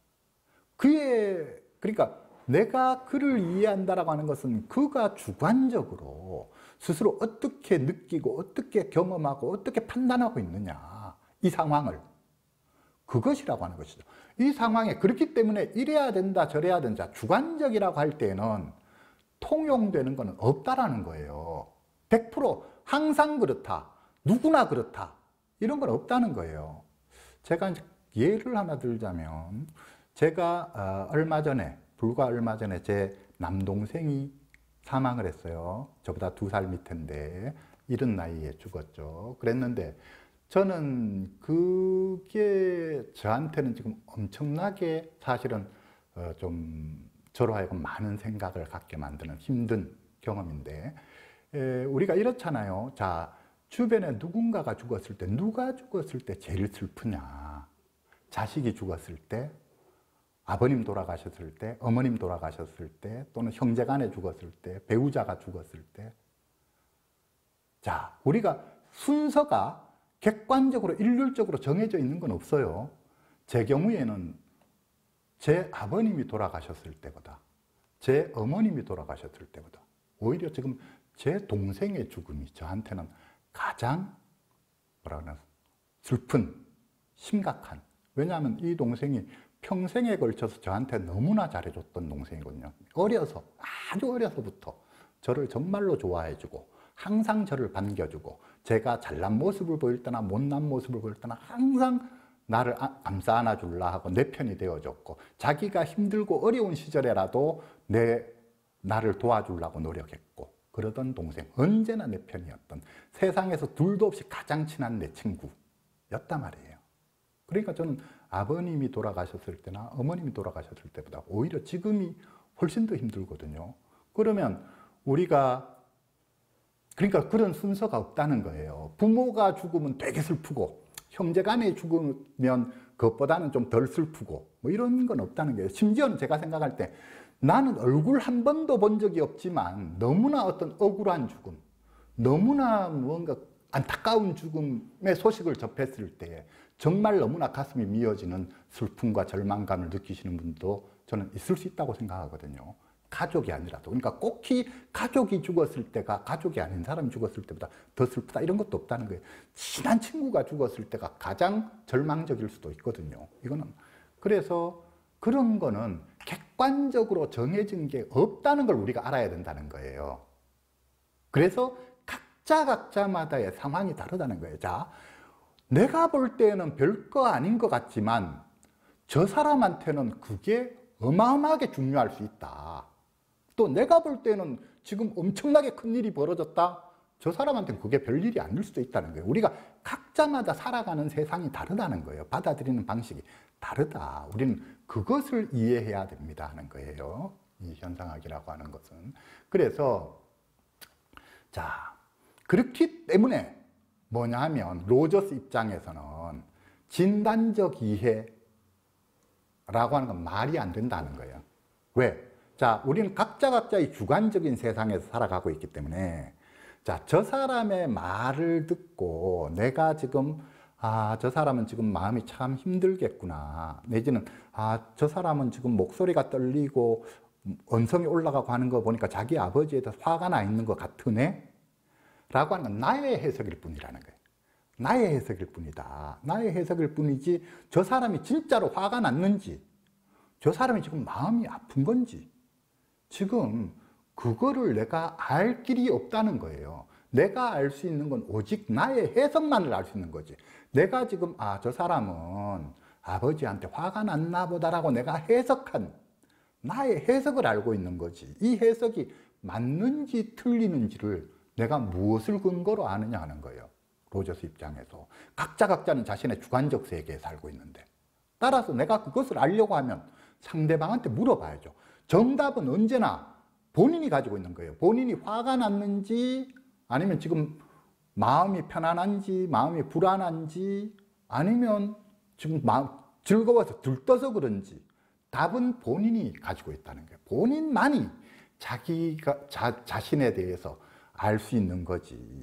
그의 그러니까 내가 그를 이해한다라고 하는 것은 그가 주관적으로 스스로 어떻게 느끼고 어떻게 경험하고 어떻게 판단하고 있느냐, 이 상황을, 그것이라고 하는 것이죠. 이 상황에 그렇기 때문에 이래야 된다 저래야 된다, 주관적이라고 할 때는 통용되는 것은 없다라는 거예요. 백 퍼센트 항상 그렇다, 누구나 그렇다, 이런 건 없다는 거예요. 제가 이제 예를 하나 들자면, 제가 얼마 전에, 불과 얼마 전에 제 남동생이 사망을 했어요. 저보다 두 살 밑인데 이른 나이에 죽었죠. 그랬는데 저는 그게 저한테는 지금 엄청나게 사실은 좀 저로 하여금 많은 생각을 갖게 만드는 힘든 경험인데, 우리가 이렇잖아요. 자, 주변에 누군가가 죽었을 때, 누가 죽었을 때 제일 슬프냐? 자식이 죽었을 때, 아버님 돌아가셨을 때, 어머님 돌아가셨을 때, 또는 형제간에 죽었을 때, 배우자가 죽었을 때. 자, 우리가 순서가 객관적으로 일률적으로 정해져 있는 건 없어요. 제 경우에는 제 아버님이 돌아가셨을 때보다, 제 어머님이 돌아가셨을 때보다 오히려 지금 제 동생의 죽음이 저한테는 가장 뭐라 그러나 슬픈, 심각한, 왜냐하면 이 동생이 평생에 걸쳐서 저한테 너무나 잘해줬던 동생이거든요. 어려서, 아주 어려서부터 저를 정말로 좋아해주고 항상 저를 반겨주고, 제가 잘난 모습을 보일 때나 못난 모습을 보일 때나 항상 나를 감싸 안아줄라 하고 내 편이 되어줬고, 자기가 힘들고 어려운 시절에라도 내, 나를 도와주려고 노력했고 그러던 동생, 언제나 내 편이었던, 세상에서 둘도 없이 가장 친한 내 친구였단 말이에요. 그러니까 저는 아버님이 돌아가셨을 때나 어머님이 돌아가셨을 때보다 오히려 지금이 훨씬 더 힘들거든요. 그러면 우리가, 그러니까 그런 순서가 없다는 거예요. 부모가 죽으면 되게 슬프고, 형제간에 죽으면 그것보다는 좀 덜 슬프고, 뭐 이런 건 없다는 거예요. 심지어는 제가 생각할 때 나는 얼굴 한 번도 본 적이 없지만 너무나 어떤 억울한 죽음, 너무나 뭔가 안타까운 죽음의 소식을 접했을 때 정말 너무나 가슴이 미어지는 슬픔과 절망감을 느끼시는 분도 저는 있을 수 있다고 생각하거든요. 가족이 아니라도. 그러니까 꼭히 가족이 죽었을 때가 가족이 아닌 사람이 죽었을 때보다 더 슬프다, 이런 것도 없다는 거예요. 친한 친구가 죽었을 때가 가장 절망적일 수도 있거든요. 이거는 그래서 그런 거는 객관적으로 정해진 게 없다는 걸 우리가 알아야 된다는 거예요. 그래서 각자 각자마다의 상황이 다르다는 거예요. 자, 내가 볼 때는 별거 아닌 것 같지만 저 사람한테는 그게 어마어마하게 중요할 수 있다. 또 내가 볼 때는 지금 엄청나게 큰일이 벌어졌다. 저 사람한테는 그게 별일이 아닐 수도 있다는 거예요. 우리가 각자마다 살아가는 세상이 다르다는 거예요. 받아들이는 방식이 다르다. 우리는 그것을 이해해야 됩니다 하는 거예요. 이 현상학이라고 하는 것은. 그래서 자, 그렇기 때문에 뭐냐 하면 로저스 입장에서는 진단적 이해라고 하는 건 말이 안 된다는 거예요. 왜? 자, 우리는 각자 각자의 주관적인 세상에서 살아가고 있기 때문에, 자, 저 사람의 말을 듣고 내가 지금 아, 저 사람은 지금 마음이 참 힘들겠구나, 내지는 아, 저 사람은 지금 목소리가 떨리고 언성이 올라가고 하는 거 보니까 자기 아버지에 대해서 화가 나 있는 것 같으네? 라고 하는 건 나의 해석일 뿐이라는 거예요. 나의 해석일 뿐이다. 나의 해석일 뿐이지 저 사람이 진짜로 화가 났는지, 저 사람이 지금 마음이 아픈 건지, 지금 그거를 내가 알 길이 없다는 거예요. 내가 알 수 있는 건 오직 나의 해석만을 알 수 있는 거지. 내가 지금 아, 저 사람은 아버지한테 화가 났나 보다라고 내가 해석한, 나의 해석을 알고 있는 거지. 이 해석이 맞는지 틀리는지를 내가 무엇을 근거로 아느냐 하는 거예요. 로저스 입장에서 각자 각자는 자신의 주관적 세계에 살고 있는데, 따라서 내가 그것을 알려고 하면 상대방한테 물어봐야죠. 정답은 언제나 본인이 가지고 있는 거예요. 본인이 화가 났는지, 아니면 지금 마음이 편안한지, 마음이 불안한지, 아니면 지금 마음 즐거워서 들떠서 그런지, 답은 본인이 가지고 있다는 거예요. 본인만이 자기가 자, 자신에 대해서 알 수 있는 거지.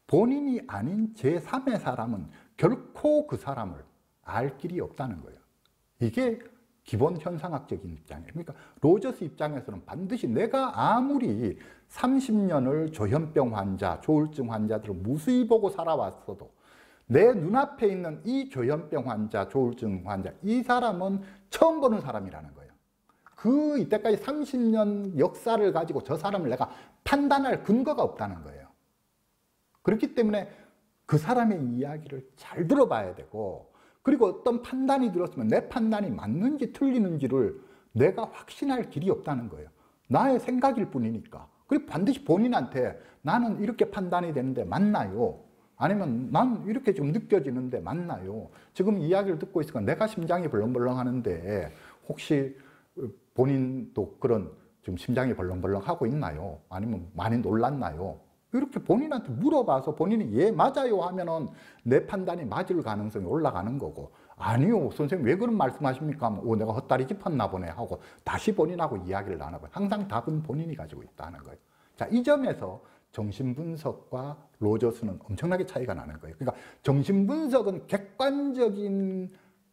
본인이 아닌 제삼의 사람은 결코 그 사람을 알 길이 없다는 거예요. 이게 기본 현상학적인 입장이에요. 그러니까 로저스 입장에서는 반드시 내가 아무리 삼십 년을 조현병 환자, 조울증 환자들을 무수히 보고 살아왔어도 내 눈앞에 있는 이 조현병 환자, 조울증 환자, 이 사람은 처음 보는 사람이라는 거예요. 그 이때까지 삼십 년 역사를 가지고 저 사람을 내가 판단할 근거가 없다는 거예요. 그렇기 때문에 그 사람의 이야기를 잘 들어봐야 되고, 그리고 어떤 판단이 들었으면 내 판단이 맞는지 틀리는지를 내가 확신할 길이 없다는 거예요. 나의 생각일 뿐이니까. 그리고 반드시 본인한테 나는 이렇게 판단이 되는데 맞나요? 아니면 난 이렇게 좀 느껴지는데 맞나요? 지금 이야기를 듣고 있으니까 내가 심장이 벌렁벌렁 하는데 혹시 본인도 그런 좀 심장이 벌렁벌렁 하고 있나요? 아니면 많이 놀랐나요? 이렇게 본인한테 물어봐서 본인이 예 맞아요 하면은 내 판단이 맞을 가능성이 올라가는 거고, 아니요 선생님 왜 그런 말씀하십니까 하면 오 내가 헛다리 짚었나 보네 하고 다시 본인하고 이야기를 나눠봐요. 항상 답은 본인이 가지고 있다는 거예요. 자, 이 점에서 정신분석과 로저스는 엄청나게 차이가 나는 거예요. 그러니까 정신분석은 객관적인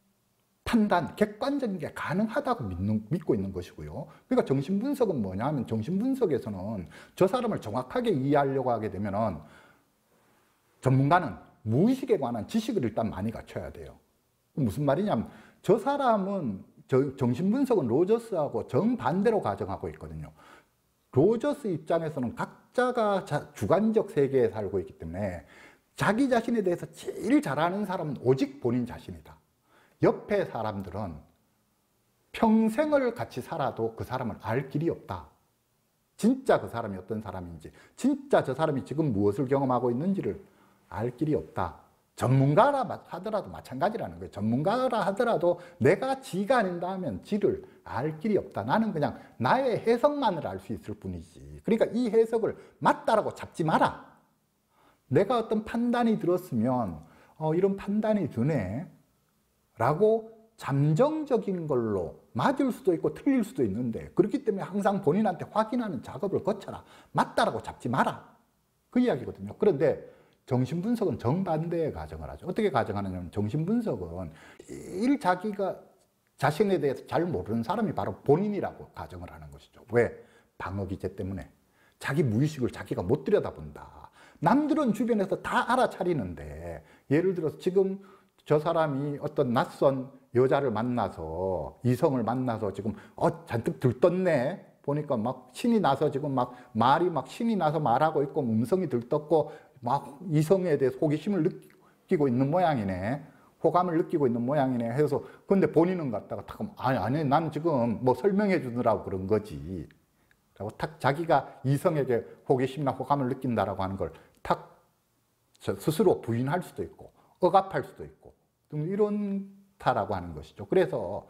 판단, 객관적인 게 가능하다고 믿는, 믿고 있는 것이고요. 그러니까 정신분석은 뭐냐 하면 정신분석에서는 저 사람을 정확하게 이해하려고 하게 되면은 전문가는 무의식에 관한 지식을 일단 많이 갖춰야 돼요. 무슨 말이냐면 저 사람은 저 정신분석은 로저스하고 정반대로 가정하고 있거든요. 로저스 입장에서는 각자가 자, 주관적 세계에 살고 있기 때문에 자기 자신에 대해서 제일 잘 아는 사람은 오직 본인 자신이다. 옆에 사람들은 평생을 같이 살아도 그 사람을 알 길이 없다. 진짜 그 사람이 어떤 사람인지, 진짜 저 사람이 지금 무엇을 경험하고 있는지를 알 길이 없다. 전문가라 하더라도 마찬가지라는 거예요. 전문가라 하더라도 내가 지가 아닌다 하면 지를 알 길이 없다. 나는 그냥 나의 해석만을 알 수 있을 뿐이지. 그러니까 이 해석을 맞다라고 잡지 마라. 내가 어떤 판단이 들었으면 어, 이런 판단이 드네 라고 잠정적인 걸로 맞을 수도 있고 틀릴 수도 있는데, 그렇기 때문에 항상 본인한테 확인하는 작업을 거쳐라. 맞다라고 잡지 마라. 그 이야기거든요. 그런데 정신분석은 정반대의 가정을 하죠. 어떻게 가정하느냐면 정신분석은 일 자기가 자신에 대해서 잘 모르는 사람이 바로 본인이라고 가정을 하는 것이죠. 왜? 방어기제 때문에. 자기 무의식을 자기가 못 들여다본다. 남들은 주변에서 다 알아차리는데, 예를 들어서 지금 저 사람이 어떤 낯선 여자를 만나서, 이성을 만나서 지금 어 잔뜩 들떴네 보니까 막 신이 나서 지금 막 말이 막 신이 나서 말하고 있고 음성이 들떴고 막 이성에 대해서 호기심을 느끼고 있는 모양이네, 호감을 느끼고 있는 모양이네 해서, 근데 본인은 갖다가 탁 아니 아니 난 지금 뭐 설명해 주느라고 그런 거지 라고 탁 자기가 이성에게 호기심이나 호감을 느낀다라고 하는 걸 탁 스스로 부인할 수도 있고 억압할 수도 있고 이런다라고 하는 것이죠. 그래서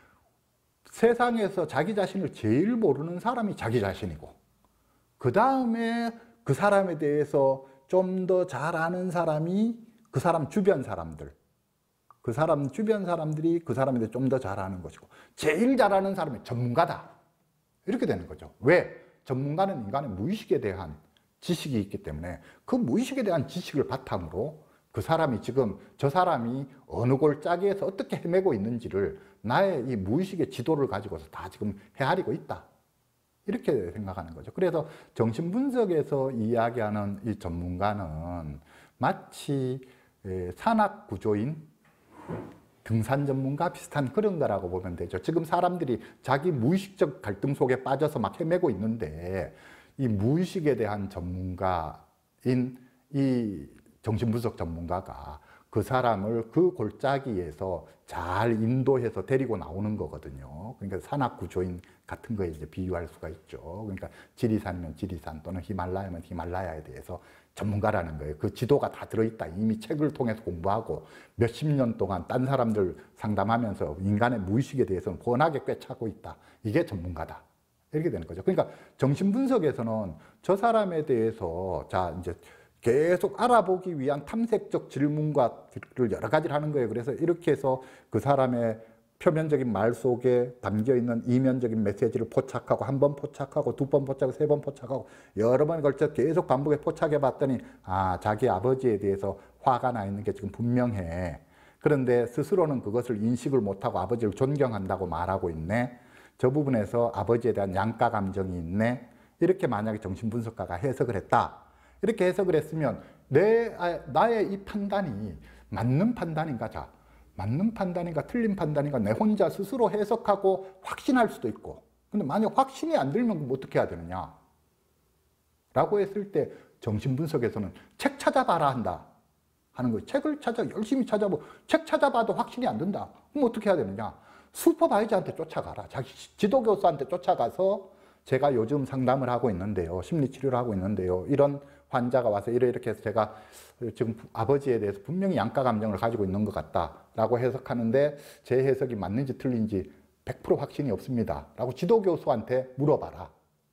세상에서 자기 자신을 제일 모르는 사람이 자기 자신이고, 그 다음에 그 사람에 대해서 좀 더 잘 아는 사람이 그 사람 주변 사람들, 그 사람 주변 사람들이 그 사람에 대해 좀 더 잘 아는 것이고, 제일 잘 아는 사람이 전문가다. 이렇게 되는 거죠. 왜? 전문가는 인간의 무의식에 대한 지식이 있기 때문에 그 무의식에 대한 지식을 바탕으로 그 사람이 지금 저 사람이 어느 골짜기에서 어떻게 헤매고 있는지를 나의 이 무의식의 지도를 가지고서 다 지금 헤아리고 있다. 이렇게 생각하는 거죠. 그래서 정신분석에서 이야기하는 이 전문가는 마치 산악구조인 등산 전문가 비슷한 그런 거라고 보면 되죠. 지금 사람들이 자기 무의식적 갈등 속에 빠져서 막 헤매고 있는데, 이 무의식에 대한 전문가인 이 정신분석 전문가가 그 사람을 그 골짜기에서 잘 인도해서 데리고 나오는 거거든요. 그러니까 산악구조인 같은 거에 이제 비유할 수가 있죠. 그러니까 지리산이면 지리산 또는 히말라야면 히말라야에 대해서 전문가라는 거예요. 그 지도가 다 들어있다. 이미 책을 통해서 공부하고 몇십 년 동안 딴 사람들 상담하면서 인간의 무의식에 대해서는 훤하게 꿰차고 있다. 이게 전문가다. 이렇게 되는 거죠. 그러니까 정신분석에서는 저 사람에 대해서 자 이제 계속 알아보기 위한 탐색적 질문과 여러 가지를 하는 거예요. 그래서 이렇게 해서 그 사람의 표면적인 말 속에 담겨있는 이면적인 메시지를 포착하고 한 번 포착하고 두 번 포착하고 세 번 포착하고 여러 번 걸쳐 계속 반복해 포착해 봤더니 아, 자기 아버지에 대해서 화가 나 있는 게 지금 분명해. 그런데 스스로는 그것을 인식을 못하고 아버지를 존경한다고 말하고 있네. 저 부분에서 아버지에 대한 양가 감정이 있네. 이렇게 만약에 정신분석가가 해석을 했다. 이렇게 해석을 했으면 내, 나의 이 판단이 맞는 판단인가? 자, 맞는 판단인가 틀린 판단인가 내 혼자 스스로 해석하고 확신할 수도 있고, 근데 만약 확신이 안 들면 그럼 어떻게 해야 되느냐? 라고 했을 때 정신분석에서는 책 찾아봐라 한다 하는 거예요. 책을 찾아 열심히 찾아보고 책 찾아봐도 확신이 안 든다. 그럼 어떻게 해야 되느냐? 슈퍼바이저한테 쫓아가라. 자기 지도교수한테 쫓아가서 제가 요즘 상담을 하고 있는데요. 심리치료를 하고 있는데요. 이런 환자가 와서 이래 이렇게 해서 제가 지금 아버지에 대해서 분명히 양가 감정을 가지고 있는 것 같다라고 해석하는데 제 해석이 맞는지 틀린지 백 퍼센트 확신이 없습니다. 라고 지도교수한테 물어봐라.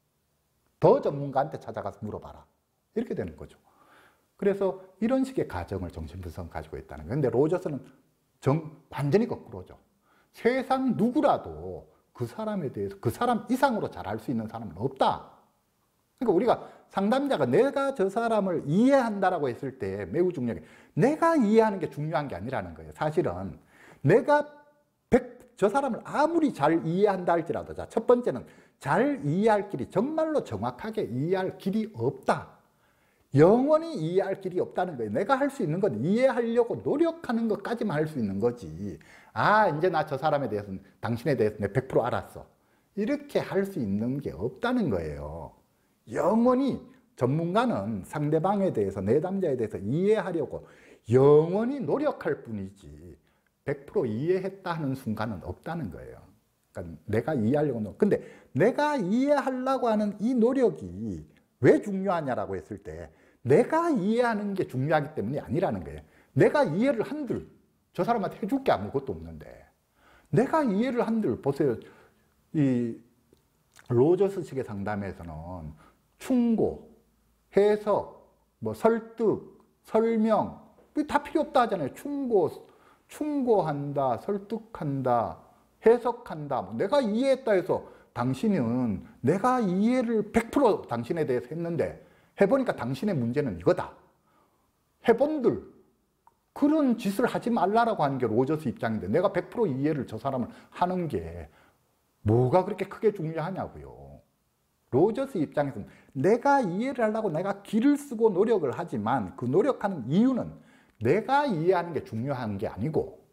더 전문가한테 찾아가서 물어봐라. 이렇게 되는 거죠. 그래서 이런 식의 가정을 정신분석은 가지고 있다는 거예요. 근데 로저스는 정, 완전히 거꾸로죠. 세상 누구라도 그 사람에 대해서 그 사람 이상으로 잘 알 수 있는 사람은 없다. 그러니까 우리가 상담자가 내가 저 사람을 이해한다라고 했을 때 매우 중요한 게 내가 이해하는 게 중요한 게 아니라는 거예요. 사실은 내가 백, 저 사람을 아무리 잘 이해한다 할지라도 자, 첫 번째는 잘 이해할 길이 정말로 정확하게 이해할 길이 없다. 영원히 이해할 길이 없다는 거예요. 내가 할 수 있는 건 이해하려고 노력하는 것까지만 할 수 있는 거지. 아, 이제 나 저 사람에 대해서는 당신에 대해서 내 백 퍼센트 알았어. 이렇게 할 수 있는 게 없다는 거예요. 영원히 전문가는 상대방에 대해서 내담자에 대해서 이해하려고 영원히 노력할 뿐이지 백 퍼센트 이해했다 하는 순간은 없다는 거예요. 그러니까 내가 이해하려고 노력. 근데 내가 이해하려고 하는 이 노력이 왜 중요하냐라고 했을 때 내가 이해하는 게 중요하기 때문이 아니라는 거예요. 내가 이해를 한들 저 사람한테 해줄 게 아무것도 없는데 내가 이해를 한들 보세요. 이 로저스식의 상담에서는 충고, 해석, 뭐 설득, 설명 다 필요 없다 하잖아요. 충고, 충고한다, 설득한다, 해석한다. 뭐 내가 이해했다 해서 당신은 내가 이해를 백 퍼센트 당신에 대해서 했는데 해보니까 당신의 문제는 이거다. 해본들 그런 짓을 하지 말라라고 하는 게 로저스 입장인데 내가 백 퍼센트 이해를 저 사람을 하는 게 뭐가 그렇게 크게 중요하냐고요. 로저스 입장에서는 내가 이해를 하려고 내가 기를 쓰고 노력을 하지만 그 노력하는 이유는 내가 이해하는 게 중요한 게 아니고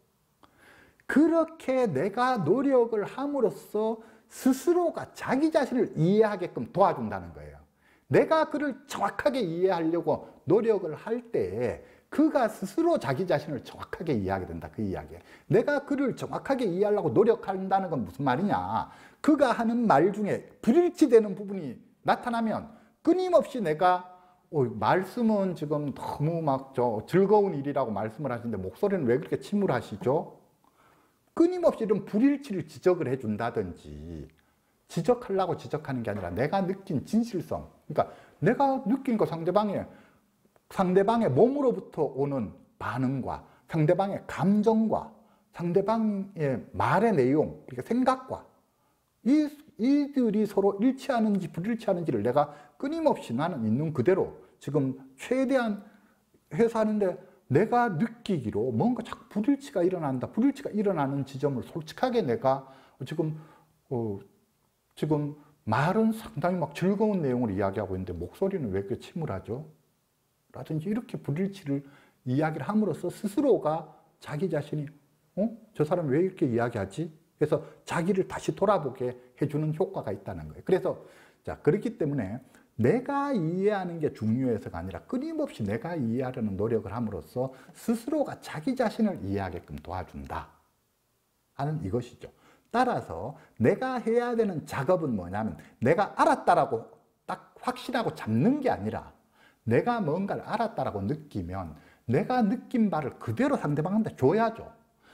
그렇게 내가 노력을 함으로써 스스로가 자기 자신을 이해하게끔 도와준다는 거예요. 내가 그를 정확하게 이해하려고 노력을 할 때 그가 스스로 자기 자신을 정확하게 이해하게 된다. 그 이야기예요. 내가 그를 정확하게 이해하려고 노력한다는 건 무슨 말이냐. 그가 하는 말 중에 불일치되는 부분이 나타나면 끊임없이 내가 어, 말씀은 지금 너무 막 저 즐거운 일이라고 말씀을 하시는데 목소리는 왜 그렇게 침울하시죠? 끊임없이 이런 불일치를 지적을 해준다든지 지적하려고 지적하는 게 아니라 내가 느낀 진실성, 그러니까 내가 느낀 거 상대방의 상대방의 몸으로부터 오는 반응과 상대방의 감정과 상대방의 말의 내용, 그러니까 생각과 이, 이들이 서로 일치하는지 불일치하는지를 내가 끊임없이 나는 있는 그대로 지금 최대한 해서 하는데 내가 느끼기로 뭔가 자꾸 불일치가 일어난다. 불일치가 일어나는 지점을 솔직하게 내가 지금, 어, 지금 말은 상당히 막 즐거운 내용을 이야기하고 있는데 목소리는 왜 이렇게 침울하죠? 라든지 이렇게 불일치를 이야기를 함으로써 스스로가 자기 자신이 어? 저 사람 왜 이렇게 이야기하지? 그래서 자기를 다시 돌아보게 해주는 효과가 있다는 거예요. 그래서 자 그렇기 때문에 내가 이해하는 게 중요해서가 아니라 끊임없이 내가 이해하려는 노력을 함으로써 스스로가 자기 자신을 이해하게끔 도와준다 하는 이것이죠. 따라서 내가 해야 되는 작업은 뭐냐면 내가 알았다라고 딱 확신하고 잡는 게 아니라 내가 뭔가를 알았다라고 느끼면 내가 느낀 바를 그대로 상대방한테 줘야죠.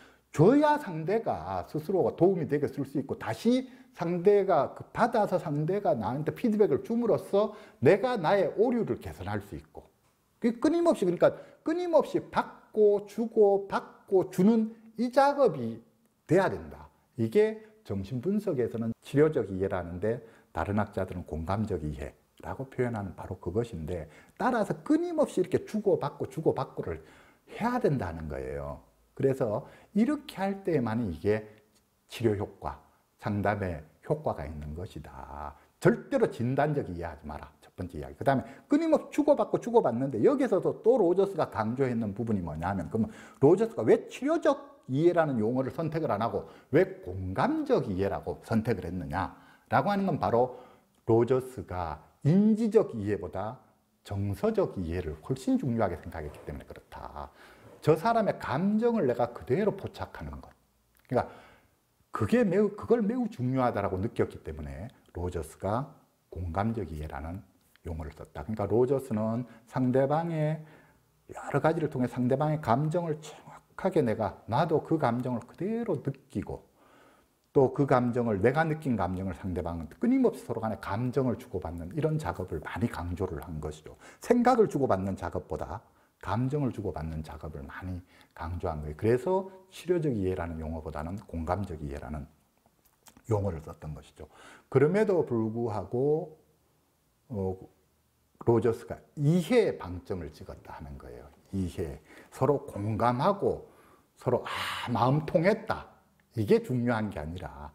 줘야 상대가 스스로가 도움이 되게 쓸 수 있고 다시 상대가 받아서 상대가 나한테 피드백을 줌으로써 내가 나의 오류를 개선할 수 있고 끊임없이 그러니까 끊임없이 받고 주고 받고 주는 이 작업이 돼야 된다. 이게 정신분석에서는 치료적 이해라는데 다른 학자들은 공감적 이해라고 표현하는 바로 그것인데, 따라서 끊임없이 이렇게 주고받고 주고받고를 해야 된다는 거예요. 그래서 이렇게 할 때에만 이게 치료 효과, 상담의 효과가 있는 것이다. 절대로 진단적 이해하지 마라. 첫 번째 이야기. 그 다음에 끊임없이 주고받고 주고받는데, 여기서도 또 로저스가 강조했는 부분이 뭐냐면, 그러면 로저스가 왜 치료적 이해라는 용어를 선택을 안 하고 왜 공감적 이해라고 선택을 했느냐라고 하는 건, 바로 로저스가 인지적 이해보다 정서적 이해를 훨씬 중요하게 생각했기 때문에 그렇다. 저 사람의 감정을 내가 그대로 포착하는 것. 그러니까 그게 매우, 그걸 매우 중요하다고 느꼈기 때문에 로저스가 공감적 이해라는 용어를 썼다. 그러니까 로저스는 상대방의 여러 가지를 통해 상대방의 감정을 정확하게 내가, 나도 그 감정을 그대로 느끼고, 또 그 감정을, 내가 느낀 감정을 상대방은 끊임없이 서로 간에 감정을 주고받는 이런 작업을 많이 강조를 한 것이죠. 생각을 주고받는 작업보다 감정을 주고받는 작업을 많이 강조한 거예요. 그래서 치료적 이해라는 용어보다는 공감적 이해라는 용어를 썼던 것이죠. 그럼에도 불구하고 어, 로저스가 이해에 방점을 찍었다 하는 거예요. 이해. 서로 공감하고 서로 아, 마음 통했다. 이게 중요한 게 아니라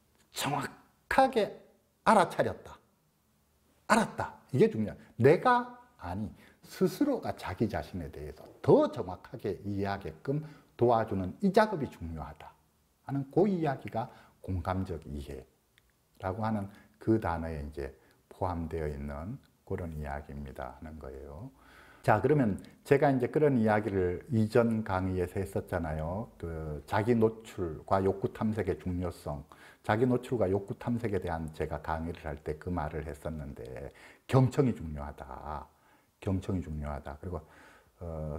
정확하게 알아차렸다. 알았다. 이게 중요한. 내가 아니 스스로가 자기 자신에 대해서 더 정확하게 이해하게끔 도와주는 이 작업이 중요하다 하는 그 이야기가 공감적 이해라고 하는 그 단어에 이제 포함되어 있는 그런 이야기입니다 하는 거예요. 자, 그러면 제가 이제 그런 이야기를 이전 강의에서 했었잖아요. 그 자기 노출과 욕구 탐색의 중요성, 자기 노출과 욕구 탐색에 대한 제가 강의를 할 때 그 말을 했었는데, 경청이 중요하다. 경청이 중요하다. 그리고 어,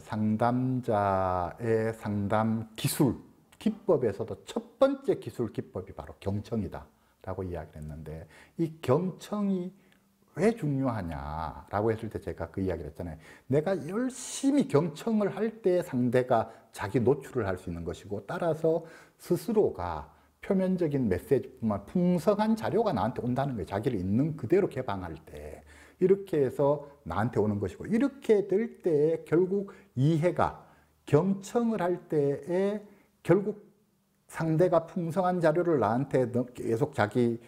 상담자의 상담 기술, 기법에서도 첫 번째 기술 기법이 바로 경청이다 라고 이야기를 했는데, 이 경청이 왜 중요하냐라고 했을 때 제가 그 이야기를 했잖아요. 내가 열심히 경청을 할 때 상대가 자기 노출을 할 수 있는 것이고, 따라서 스스로가 표면적인 메시지뿐만 풍성한 자료가 나한테 온다는 거예요. 자기를 있는 그대로 개방할 때 이렇게 해서 나한테 오는 것이고, 이렇게 될 때 결국 이해가, 경청을 할 때에 결국 상대가 풍성한 자료를 나한테 계속 자기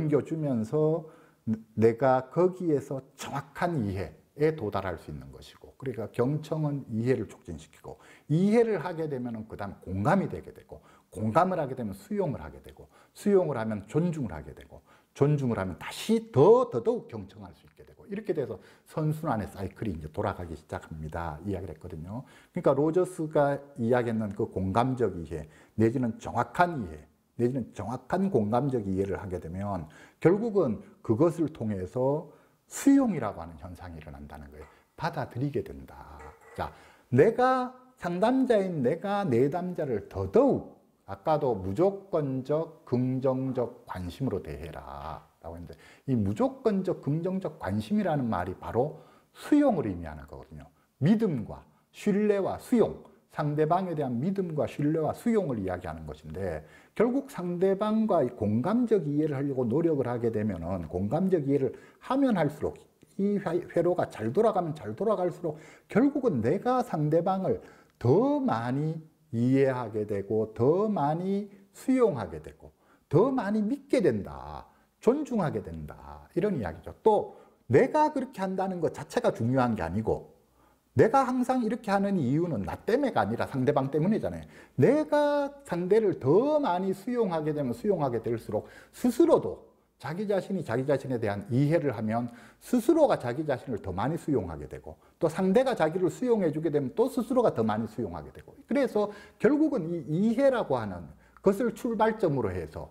넘겨주면서 내가 거기에서 정확한 이해에 도달할 수 있는 것이고, 그러니까 경청은 이해를 촉진시키고, 이해를 하게 되면 그 다음 공감이 되게 되고, 공감을 하게 되면 수용을 하게 되고, 수용을 하면 존중을 하게 되고, 존중을 하면 다시 더 더더욱 경청할 수 있게 되고, 이렇게 돼서 선순환의 사이클이 이제 돌아가기 시작합니다. 이야기를 했거든요. 그러니까 로저스가 이야기했는 그 공감적 이해, 내지는 정확한 이해, 내지는 정확한 공감적 이해를 하게 되면 결국은 그것을 통해서 수용이라고 하는 현상이 일어난다는 거예요. 받아들이게 된다. 자, 내가 상담자인 내가 내담자를 더더욱, 아까도 무조건적 긍정적 관심으로 대해라 라고 했는데, 이 무조건적 긍정적 관심이라는 말이 바로 수용을 의미하는 거거든요. 믿음과 신뢰와 수용, 상대방에 대한 믿음과 신뢰와 수용을 이야기하는 것인데, 결국 상대방과 공감적 이해를 하려고 노력을 하게 되면은, 공감적 이해를 하면 할수록, 이 회로가 잘 돌아가면 잘 돌아갈수록 결국은 내가 상대방을 더 많이 이해하게 되고, 더 많이 수용하게 되고, 더 많이 믿게 된다, 존중하게 된다, 이런 이야기죠. 또 내가 그렇게 한다는 것 자체가 중요한 게 아니고, 내가 항상 이렇게 하는 이유는 나 때문에가 아니라 상대방 때문이잖아요. 내가 상대를 더 많이 수용하게 되면 수용하게 될수록 스스로도 자기 자신이 자기 자신에 대한 이해를 하면 스스로가 자기 자신을 더 많이 수용하게 되고, 또 상대가 자기를 수용해 주게 되면 또 스스로가 더 많이 수용하게 되고, 그래서 결국은 이 이해라고 하는 것을 출발점으로 해서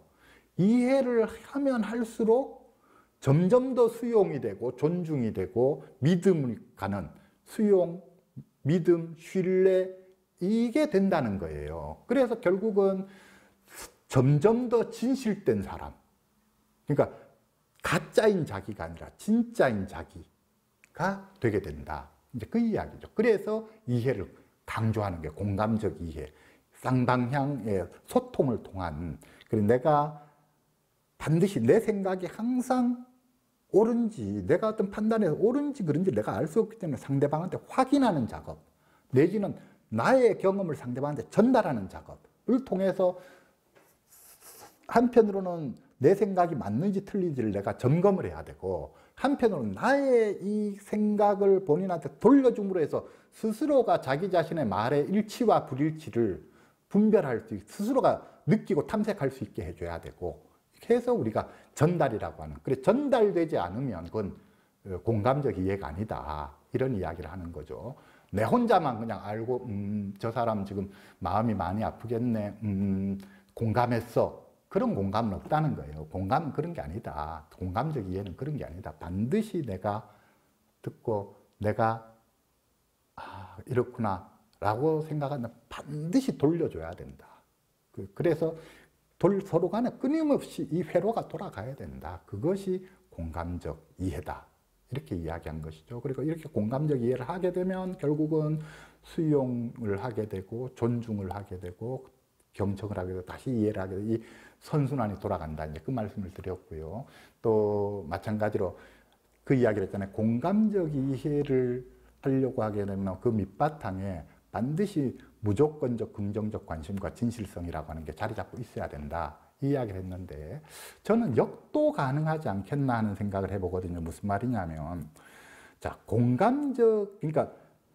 이해를 하면 할수록 점점 더 수용이 되고 존중이 되고 믿음이 가는, 수용, 믿음, 신뢰, 이게 된다는 거예요. 그래서 결국은 점점 더 진실된 사람, 그러니까 가짜인 자기가 아니라 진짜인 자기가 되게 된다. 이제 그 이야기죠. 그래서 이해를 강조하는 게 공감적 이해, 쌍방향의 소통을 통한 그래서 내가 반드시 내 생각이 항상 옳은지, 내가 어떤 판단에서 옳은지 그런지 내가 알 수 없기 때문에 상대방한테 확인하는 작업, 내지는 나의 경험을 상대방한테 전달하는 작업을 통해서 한편으로는 내 생각이 맞는지 틀린지를 내가 점검을 해야 되고, 한편으로는 나의 이 생각을 본인한테 돌려줌으로 해서 스스로가 자기 자신의 말의 일치와 불일치를 분별할 수 있게 스스로가 느끼고 탐색할 수 있게 해줘야 되고, 이렇게 해서 우리가 전달이라고 하는, 그래 전달되지 않으면 그건 공감적 이해가 아니다, 이런 이야기를 하는 거죠. 내 혼자만 그냥 알고 음, 저 사람 지금 마음이 많이 아프겠네, 음, 공감했어, 그런 공감은 없다는 거예요. 공감은 그런 게 아니다. 공감적 이해는 그런 게 아니다. 반드시 내가 듣고 내가 아, 이렇구나 라고 생각하면 반드시 돌려줘야 된다. 그래서 돌, 서로 간에 끊임없이 이 회로가 돌아가야 된다. 그것이 공감적 이해다. 이렇게 이야기한 것이죠. 그리고 이렇게 공감적 이해를 하게 되면 결국은 수용을 하게 되고 존중을 하게 되고 경청을 하게 되고 다시 이해를 하게 되고 이 선순환이 돌아간다. 이제 그 말씀을 드렸고요. 또 마찬가지로 그 이야기를 했잖아요. 공감적 이해를 하려고 하게 되면 그 밑바탕에 반드시 무조건적 긍정적 관심과 진실성이라고 하는 게 자리 잡고 있어야 된다, 이 이야기를 했는데, 저는 역도 가능하지 않겠나 하는 생각을 해보거든요. 무슨 말이냐면, 자, 공감적, 그러니까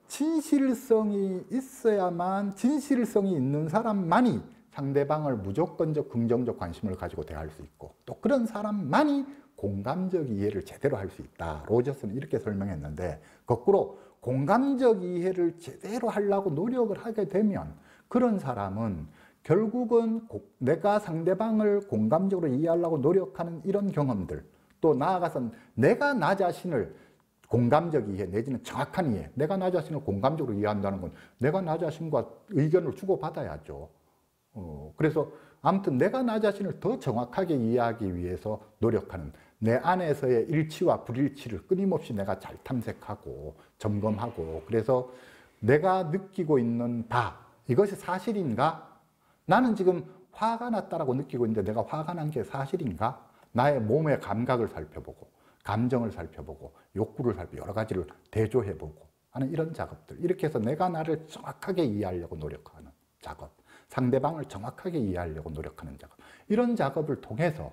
진실성이 있어야만, 진실성이 있는 사람만이 상대방을 무조건적 긍정적 관심을 가지고 대할 수 있고, 또 그런 사람만이 공감적 이해를 제대로 할 수 있다. 로저스는 이렇게 설명했는데, 거꾸로 공감적 이해를 제대로 하려고 노력을 하게 되면 그런 사람은 결국은 내가 상대방을 공감적으로 이해하려고 노력하는 이런 경험들, 또 나아가서 내가 나 자신을 공감적 이해 내지는 정확한 이해, 내가 나 자신을 공감적으로 이해한다는 건 내가 나 자신과 의견을 주고받아야죠. 어, 그래서 아무튼 내가 나 자신을 더 정확하게 이해하기 위해서 노력하는, 내 안에서의 일치와 불일치를 끊임없이 내가 잘 탐색하고 점검하고, 그래서 내가 느끼고 있는 바, 이것이 사실인가? 나는 지금 화가 났다라고 느끼고 있는데 내가 화가 난 게 사실인가? 나의 몸의 감각을 살펴보고 감정을 살펴보고 욕구를 살펴보고 여러 가지를 대조해보고 하는 이런 작업들, 이렇게 해서 내가 나를 정확하게 이해하려고 노력하는 작업, 상대방을 정확하게 이해하려고 노력하는 작업, 이런 작업을 통해서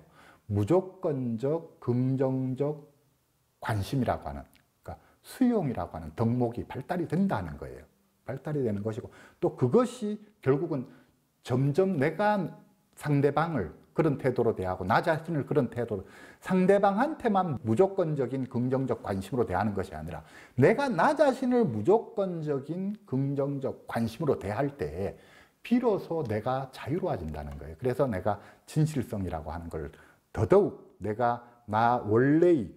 무조건적 긍정적 관심이라고 하는, 그러니까 수용이라고 하는 덕목이 발달이 된다는 거예요. 발달이 되는 것이고, 또 그것이 결국은 점점 내가 상대방을 그런 태도로 대하고 나 자신을 그런 태도로, 상대방한테만 무조건적인 긍정적 관심으로 대하는 것이 아니라 내가 나 자신을 무조건적인 긍정적 관심으로 대할 때 비로소 내가 자유로워진다는 거예요. 그래서 내가 진실성이라고 하는 걸 더더욱 내가 나 원래의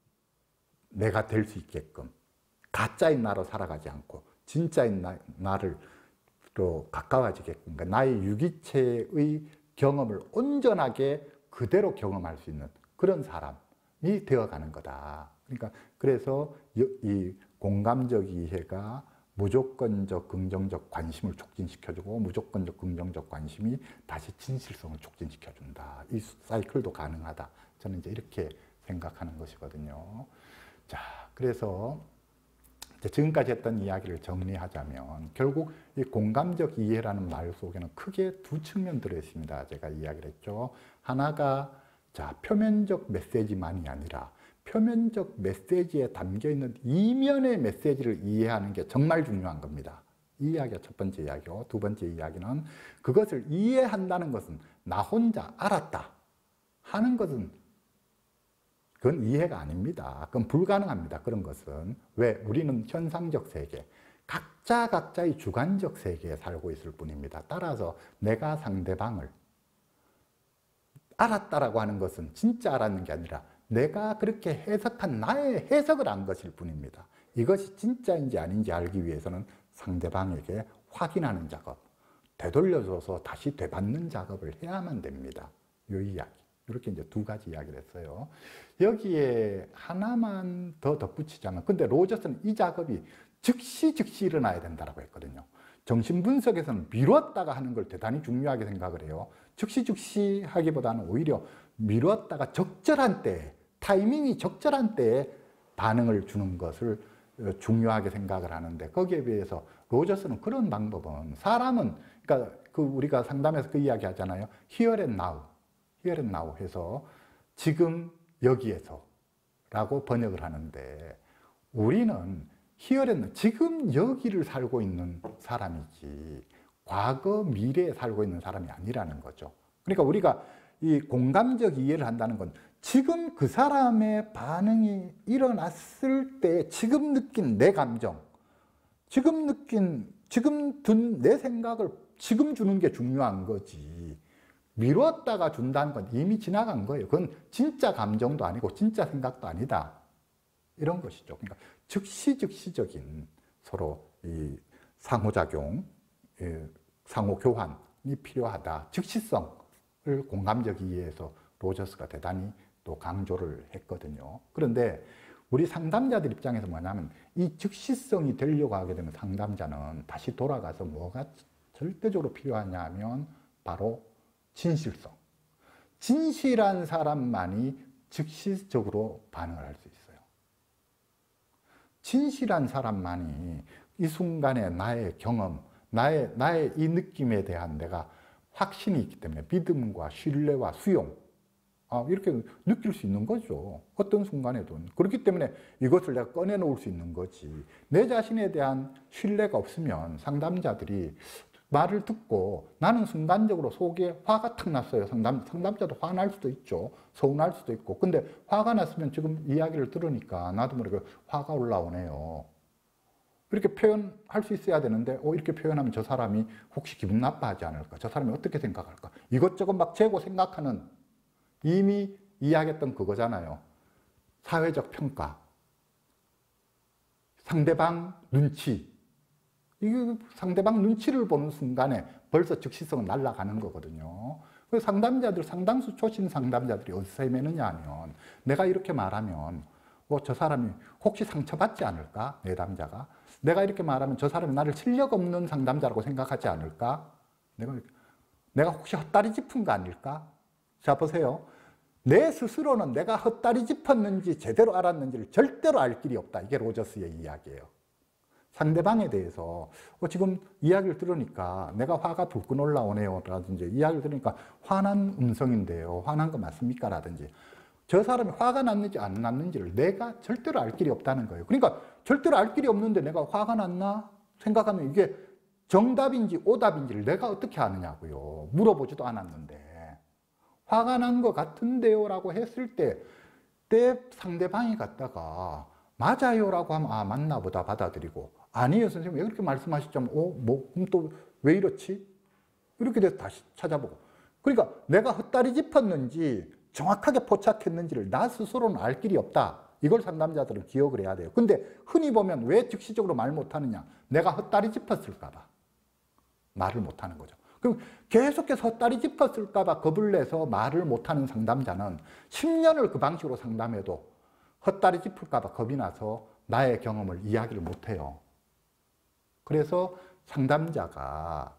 내가 될 수 있게끔, 가짜인 나로 살아가지 않고 진짜인 나, 나를 또 가까워지게끔, 그러니까 나의 유기체의 경험을 온전하게 그대로 경험할 수 있는 그런 사람이 되어가는 거다. 그러니까 그래서 이 공감적 이해가 무조건적 긍정적 관심을 촉진시켜주고 무조건적 긍정적 관심이 다시 진실성을 촉진시켜준다. 이 사이클도 가능하다. 저는 이제 이렇게 생각하는 것이거든요. 자, 그래서 지금까지 했던 이야기를 정리하자면 결국 이 공감적 이해라는 말 속에는 크게 두 측면 들어있습니다. 제가 이야기를 했죠. 하나가 자, 표면적 메시지만이 아니라 표면적 메시지에 담겨있는 이면의 메시지를 이해하는 게 정말 중요한 겁니다. 이 이야기가 첫 번째 이야기고, 두 번째 이야기는 그것을 이해한다는 것은 나 혼자 알았다 하는 것은 그건 이해가 아닙니다. 그건 불가능합니다. 그런 것은. 왜? 우리는 현상적 세계, 각자 각자의 주관적 세계에 살고 있을 뿐입니다. 따라서 내가 상대방을 알았다라고 하는 것은 진짜 알았는 게 아니라 내가 그렇게 해석한 나의 해석을 한 것일 뿐입니다. 이것이 진짜인지 아닌지 알기 위해서는 상대방에게 확인하는 작업, 되돌려줘서 다시 되받는 작업을 해야만 됩니다. 이 이야기. 이렇게 이제 두 가지 이야기를 했어요. 여기에 하나만 더 덧붙이자면, 근데 로저스는 이 작업이 즉시 즉시 일어나야 된다고 했거든요. 정신분석에서는 미뤘다가 하는 걸 대단히 중요하게 생각을 해요. 즉시 즉시 하기보다는 오히려 미뤘다가 적절한 때에, 타이밍이 적절한 때에 반응을 주는 것을 중요하게 생각을 하는데, 거기에 비해서 로저스는 그런 방법은, 사람은, 그러니까 그 우리가 상담에서 그 이야기 하잖아요. here and now, here and now 해서 지금 여기에서 라고 번역을 하는데, 우리는 here and now, 지금 여기를 살고 있는 사람이지 과거 미래에 살고 있는 사람이 아니라는 거죠. 그러니까 우리가 이 공감적 이해를 한다는 건 지금 그 사람의 반응이 일어났을 때 지금 느낀 내 감정, 지금 느낀, 지금 든 내 생각을 지금 주는 게 중요한 거지. 미뤘다가 준다는 건 이미 지나간 거예요. 그건 진짜 감정도 아니고 진짜 생각도 아니다. 이런 것이죠. 그러니까 즉시 즉시적인 서로 이 상호작용, 상호 교환이 필요하다. 즉시성을 공감적 이해에서 로저스가 대단히 또 강조를 했거든요. 그런데 우리 상담자들 입장에서 뭐냐면, 이 즉시성이 되려고 하게 되면 상담자는 다시 돌아가서 뭐가 절대적으로 필요하냐 하면 바로 진실성. 진실한 사람만이 즉시적으로 반응을 할 수 있어요. 진실한 사람만이 이 순간에 나의 경험, 나의, 나의 이 느낌에 대한 내가 확신이 있기 때문에 믿음과 신뢰와 수용, 아, 이렇게 느낄 수 있는 거죠. 어떤 순간에도. 그렇기 때문에 이것을 내가 꺼내놓을 수 있는 거지. 내 자신에 대한 신뢰가 없으면 상담자들이 말을 듣고 나는 순간적으로 속에 화가 탁 났어요. 상담, 상담자도 화날 수도 있죠. 서운할 수도 있고. 근데 화가 났으면 지금 이야기를 들으니까 나도 모르게 화가 올라오네요. 이렇게 표현할 수 있어야 되는데, 어, 이렇게 표현하면 저 사람이 혹시 기분 나빠하지 않을까? 저 사람이 어떻게 생각할까? 이것저것 막 재고 생각하는, 이미 이야기했던 그거잖아요. 사회적 평가, 상대방 눈치. 이게 상대방 눈치를 보는 순간에 벌써 즉시성은 날아가는 거거든요. 그래서 상담자들, 상당수 초심 상담자들이 어디서 헤매느냐 하면, 내가 이렇게 말하면 어, 저 사람이 혹시 상처받지 않을까? 내담자가. 내가 이렇게 말하면 저 사람이 나를 실력 없는 상담자라고 생각하지 않을까? 내가, 내가 혹시 헛다리 짚은 거 아닐까? 자, 보세요. 내 스스로는 내가 헛다리 짚었는지 제대로 알았는지를 절대로 알 길이 없다. 이게 로저스의 이야기예요. 상대방에 대해서 어, 지금 이야기를 들으니까 내가 화가 불끈 올라오네요 라든지, 이야기를 들으니까 화난 음성인데요, 화난 거 맞습니까? 라든지, 저 사람이 화가 났는지 안 났는지를 내가 절대로 알 길이 없다는 거예요. 그러니까 절대로 알 길이 없는데 내가 화가 났나 생각하면 이게 정답인지 오답인지를 내가 어떻게 아느냐고요. 물어보지도 않았는데. 화가 난 것 같은데요 라고 했을 때, 때 상대방이 갔다가 맞아요 라고 하면 아, 맞나 보다 받아들이고, 아니에요 선생님 왜 그렇게 말씀하시자면 어? 뭐? 그럼 또 왜 이렇지? 이렇게 돼서 다시 찾아보고. 그러니까 내가 헛다리 짚었는지 정확하게 포착했는지를 나 스스로는 알 길이 없다. 이걸 상담자들은 기억을 해야 돼요. 근데 흔히 보면 왜 즉시적으로 말 못하느냐? 내가 헛다리 짚었을까 봐 말을 못하는 거죠. 그럼 계속해서 헛다리 짚었을까 봐 겁을 내서 말을 못하는 상담자는 십 년을 그 방식으로 상담해도 헛다리 짚을까 봐 겁이 나서 나의 경험을 이야기를 못해요. 그래서 상담자가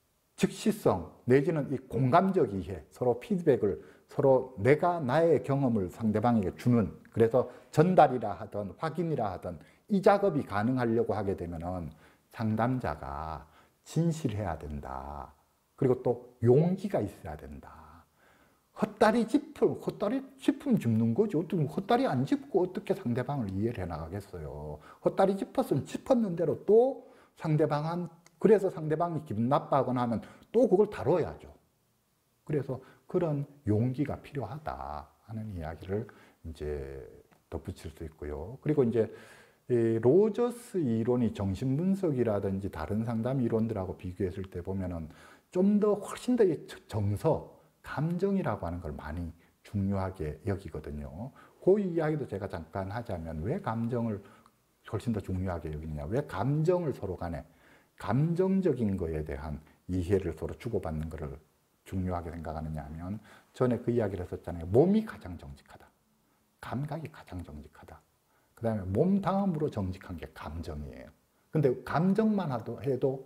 즉시성 내지는 이 공감적 이해, 서로 피드백을, 서로 내가 나의 경험을 상대방에게 주는, 그래서 전달이라 하든 확인이라 하든 이 작업이 가능하려고 하게 되면은 상담자가 진실해야 된다. 그리고 또 용기가 있어야 된다. 헛다리 짚을, 헛다리 짚으면 짚는 거죠. 어떻게 헛다리 안 짚고 어떻게 상대방을 이해를 해 나가겠어요. 헛다리 짚었으면 짚었는 대로 또 상대방한, 그래서 상대방이 기분 나빠하거나 하면 또 그걸 다뤄야죠. 그래서 그런 용기가 필요하다 하는 이야기를 이제 덧붙일 수 있고요. 그리고 이제 이 로저스 이론이 정신분석이라든지 다른 상담 이론들하고 비교했을 때 보면은 좀 더 훨씬 더 정서, 감정이라고 하는 걸 많이 중요하게 여기거든요. 그 이야기도 제가 잠깐 하자면, 왜 감정을 훨씬 더 중요하게 여기느냐, 왜 감정을 서로 간에 감정적인 거에 대한 이해를 서로 주고받는 것을 중요하게 생각하느냐 하면, 전에 그 이야기를 했었잖아요. 몸이 가장 정직하다. 감각이 가장 정직하다. 그 다음에 몸 다음으로 정직한 게 감정이에요. 근데 감정만 해도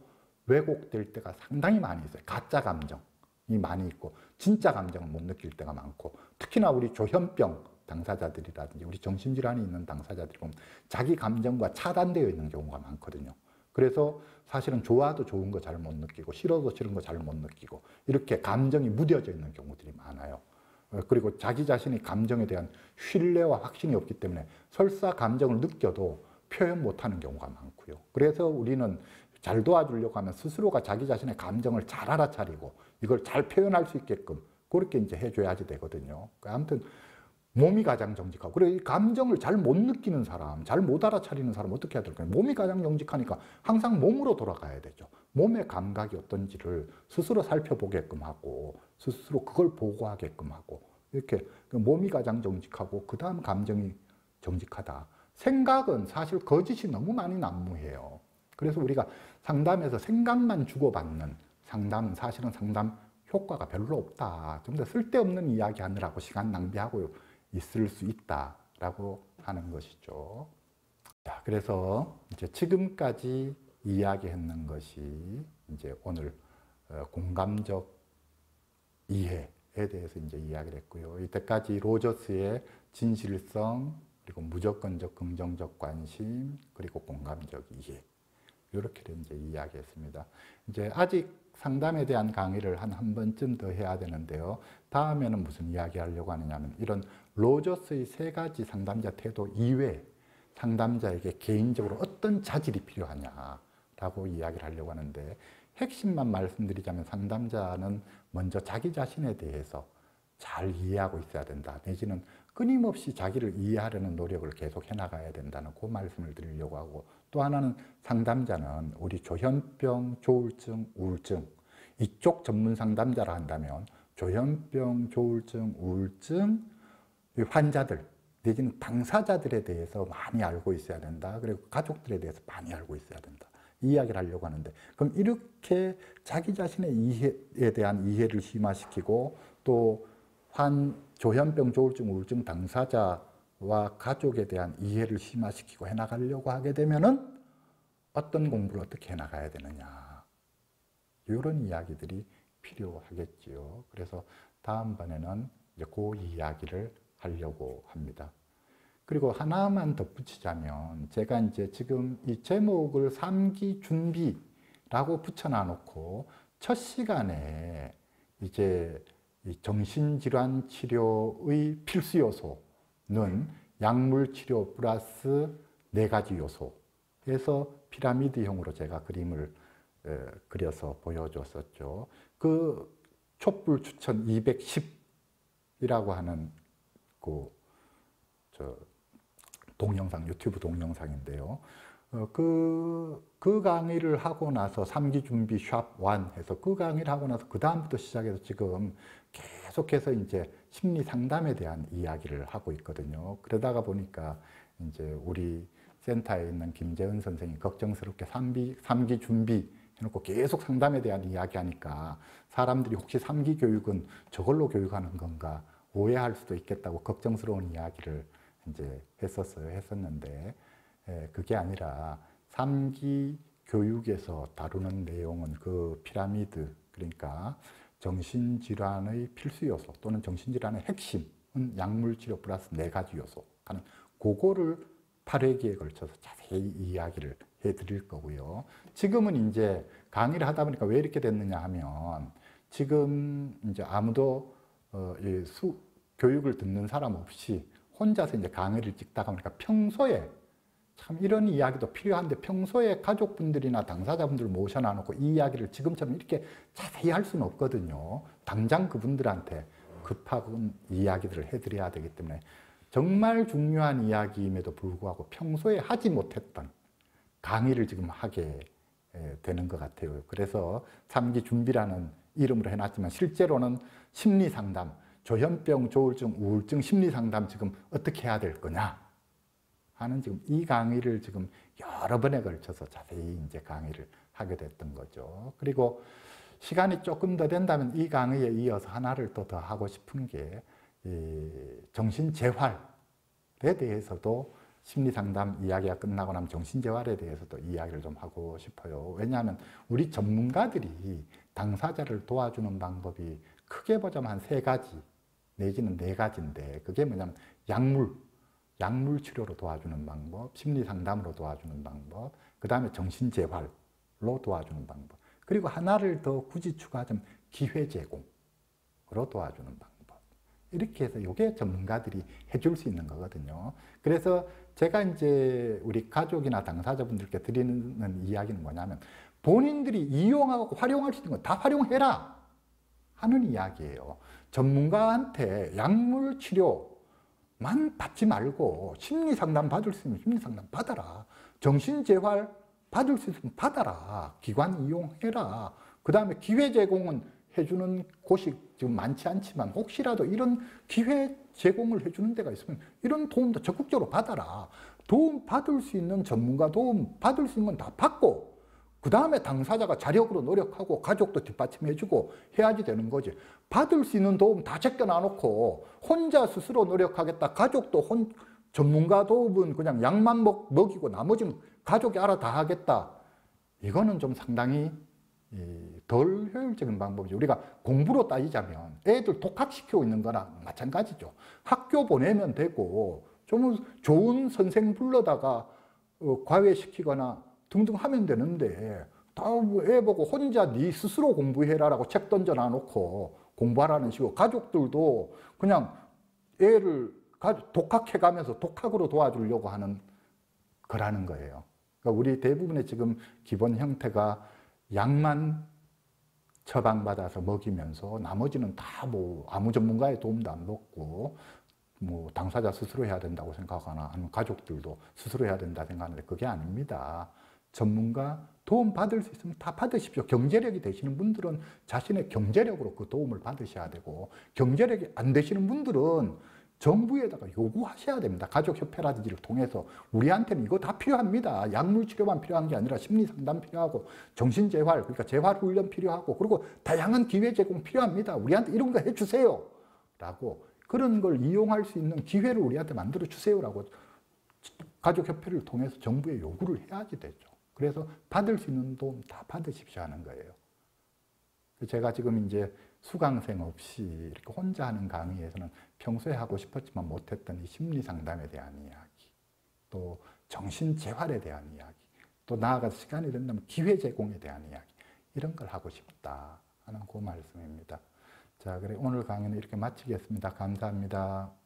왜곡될 때가 상당히 많이 있어요. 가짜 감정이 많이 있고 진짜 감정을 못 느낄 때가 많고, 특히나 우리 조현병 당사자들이라든지 우리 정신질환이 있는 당사자들이 보면 자기 감정과 차단되어 있는 경우가 많거든요. 그래서 사실은 좋아도 좋은 거 잘 못 느끼고 싫어도 싫은 거 잘 못 느끼고 이렇게 감정이 무뎌져 있는 경우들이 많아요. 그리고 자기 자신의 감정에 대한 신뢰와 확신이 없기 때문에 설사 감정을 느껴도 표현 못하는 경우가 많고요. 그래서 우리는 잘 도와주려고 하면 스스로가 자기 자신의 감정을 잘 알아차리고 이걸 잘 표현할 수 있게끔 그렇게 이제 해줘야지 되거든요. 아무튼 몸이 가장 정직하고, 그리고 이 감정을 잘 못 느끼는 사람, 잘 못 알아차리는 사람 어떻게 해야 될까요? 몸이 가장 정직하니까 항상 몸으로 돌아가야 되죠. 몸의 감각이 어떤지를 스스로 살펴보게끔 하고 스스로 그걸 보고하게끔 하고, 이렇게 몸이 가장 정직하고 그 다음 감정이 정직하다. 생각은 사실 거짓이 너무 많이 난무해요. 그래서 우리가 상담에서 생각만 주고받는 상담은 사실은 상담 효과가 별로 없다. 좀 더 쓸데없는 이야기 하느라고 시간 낭비하고 있을 수 있다라고 하는 것이죠. 자, 그래서 이제 지금까지 이야기했는 것이 이제 오늘 공감적 이해에 대해서 이제 이야기를 했고요. 이때까지 로저스의 진실성, 그리고 무조건적 긍정적 관심, 그리고 공감적 이해, 이렇게 이제 이야기했습니다. 이제 아직 상담에 대한 강의를 한 한 번쯤 더 해야 되는데요. 다음에는 무슨 이야기 하려고 하느냐면 이런 로저스의 세 가지 상담자 태도 이외에 상담자에게 개인적으로 어떤 자질이 필요하냐라고 이야기를 하려고 하는데, 핵심만 말씀드리자면 상담자는 먼저 자기 자신에 대해서 잘 이해하고 있어야 된다. 내지는 끊임없이 자기를 이해하려는 노력을 계속 해나가야 된다는 그 말씀을 드리려고 하고, 또 하나는 상담자는 우리 조현병, 조울증, 우울증 이쪽 전문 상담자라 한다면 조현병, 조울증, 우울증 환자들 내지는 당사자들에 대해서 많이 알고 있어야 된다. 그리고 가족들에 대해서 많이 알고 있어야 된다. 이 이야기를 하려고 하는데, 그럼 이렇게 자기 자신의 이해에 대한 이해를 심화시키고 또 환, 조현병, 조울증, 우울증 당사자와 가족에 대한 이해를 심화시키고 해나가려고 하게 되면은 어떤 공부를 어떻게 해나가야 되느냐, 이런 이야기들이 필요하겠지요. 그래서 다음번에는 이제 그 이야기를 하려고 합니다. 그리고 하나만 덧붙이자면, 제가 이제 지금 이 제목을 삼기 준비라고 붙여놔 놓고 첫 시간에 이제 이 정신질환 치료의 필수 요소는 약물 치료 플러스 네 가지 요소에서 피라미드형으로 제가 그림을 에, 그려서 보여줬었죠. 그 촛불 추천 이백십이라고 하는 그 저 동영상, 유튜브 동영상인데요. 어, 그, 그 강의를 하고 나서 삼기 준비 샵 일 해서 그 강의를 하고 나서 그 다음부터 시작해서 지금 계속해서 이제 심리 상담에 대한 이야기를 하고 있거든요. 그러다가 보니까 이제 우리 센터에 있는 김재은 선생이 걱정스럽게 삼기, 삼기 준비 해놓고 계속 상담에 대한 이야기 하니까 사람들이 혹시 삼기 교육은 저걸로 교육하는 건가 오해할 수도 있겠다고 걱정스러운 이야기를 이제 했었어요. 했었는데, 예, 그게 아니라 삼기 교육에서 다루는 내용은 그 피라미드, 그러니까 정신질환의 필수 요소 또는 정신질환의 핵심은 약물치료 플러스 네 가지 요소 하는 그거를 팔 회기에 걸쳐서 자세히 이야기를 해드릴 거고요. 지금은 이제 강의를 하다 보니까 왜 이렇게 됐느냐 하면, 지금 이제 아무도 어, 이 수, 교육을 듣는 사람 없이 혼자서 이제 강의를 찍다가 보니까 평소에 참 이런 이야기도 필요한데 평소에 가족분들이나 당사자분들 모셔놔 놓고 이 이야기를 지금처럼 이렇게 자세히 할 수는 없거든요. 당장 그분들한테 급한 이야기들을 해드려야 되기 때문에 정말 중요한 이야기임에도 불구하고 평소에 하지 못했던 강의를 지금 하게 되는 것 같아요. 그래서 삼기 준비라는 이름으로 해놨지만 실제로는 심리상담, 조현병, 조울증, 우울증 심리상담 지금 어떻게 해야 될 거냐 하는 지금 이 강의를 지금 여러 번에 걸쳐서 자세히 이제 강의를 하게 됐던 거죠. 그리고 시간이 조금 더 된다면 이 강의에 이어서 하나를 또 더 하고 싶은 게 이 정신재활에 대해서도 심리상담 이야기가 끝나고 나면 정신재활에 대해서도 이야기를 좀 하고 싶어요. 왜냐하면 우리 전문가들이 당사자를 도와주는 방법이 크게 보자면 한 세 가지 내지는 네 가지인데, 그게 뭐냐면 약물, 약물 치료로 도와주는 방법, 심리상담으로 도와주는 방법, 그 다음에 정신재활로 도와주는 방법, 그리고 하나를 더 굳이 추가하자면 기회 제공으로 도와주는 방법. 이렇게 해서 이게 전문가들이 해줄 수 있는 거거든요. 그래서 제가 이제 우리 가족이나 당사자분들께 드리는 이야기는 뭐냐면, 본인들이 이용하고 활용할 수 있는 건 다 활용해라 하는 이야기예요. 전문가한테 약물 치료만 받지 말고 심리상담 받을 수 있으면 심리상담 받아라. 정신재활 받을 수 있으면 받아라. 기관 이용해라. 그 다음에 기회 제공은 해주는 곳이 지금 많지 않지만 혹시라도 이런 기회 제공을 해주는 데가 있으면 이런 도움도 적극적으로 받아라. 도움 받을 수 있는 전문가 도움 받을 수 있는 건 다 받고, 그 다음에 당사자가 자력으로 노력하고 가족도 뒷받침해주고 해야지 되는 거지. 받을 수 있는 도움 다 제껴놔놓고 혼자 스스로 노력하겠다. 가족도 혼, 전문가 도움은 그냥 약만 먹, 먹이고 나머지는 가족이 알아 다 하겠다. 이거는 좀 상당히 덜 효율적인 방법이죠. 우리가 공부로 따지자면 애들 독학시키고 있는 거랑 마찬가지죠. 학교 보내면 되고 좀 좋은 선생 불러다가 과외시키거나 등등 하면 되는데, 다 애 보고 혼자 네 스스로 공부해라라고 책 던져 놔놓고 공부하라는 식으로 가족들도 그냥 애를 독학해가면서 독학으로 도와주려고 하는 거라는 거예요. 그러니까 우리 대부분의 지금 기본 형태가 약만 처방받아서 먹이면서 나머지는 다 뭐 아무 전문가의 도움도 안 받고 뭐 당사자 스스로 해야 된다고 생각하거나 아니면 가족들도 스스로 해야 된다 생각하는데, 그게 아닙니다. 전문가 도움 받을 수 있으면 다 받으십시오. 경제력이 되시는 분들은 자신의 경제력으로 그 도움을 받으셔야 되고, 경제력이 안 되시는 분들은 정부에다가 요구하셔야 됩니다. 가족협회라든지를 통해서 우리한테는 이거 다 필요합니다. 약물 치료만 필요한 게 아니라 심리상담 필요하고 정신재활, 그러니까 재활훈련 필요하고 그리고 다양한 기회 제공 필요합니다. 우리한테 이런 거 해주세요 라고, 그런 걸 이용할 수 있는 기회를 우리한테 만들어 주세요 라고 가족협회를 통해서 정부에 요구를 해야지 되죠. 그래서 받을 수 있는 도움 다 받으십시오 하는 거예요. 제가 지금 이제 수강생 없이 이렇게 혼자 하는 강의에서는 평소에 하고 싶었지만 못했던 이 심리상담에 대한 이야기, 또 정신재활에 대한 이야기, 또 나아가서 시간이 된다면 기회 제공에 대한 이야기, 이런 걸 하고 싶다 하는 그 말씀입니다. 자, 그래 오늘 강의는 이렇게 마치겠습니다. 감사합니다.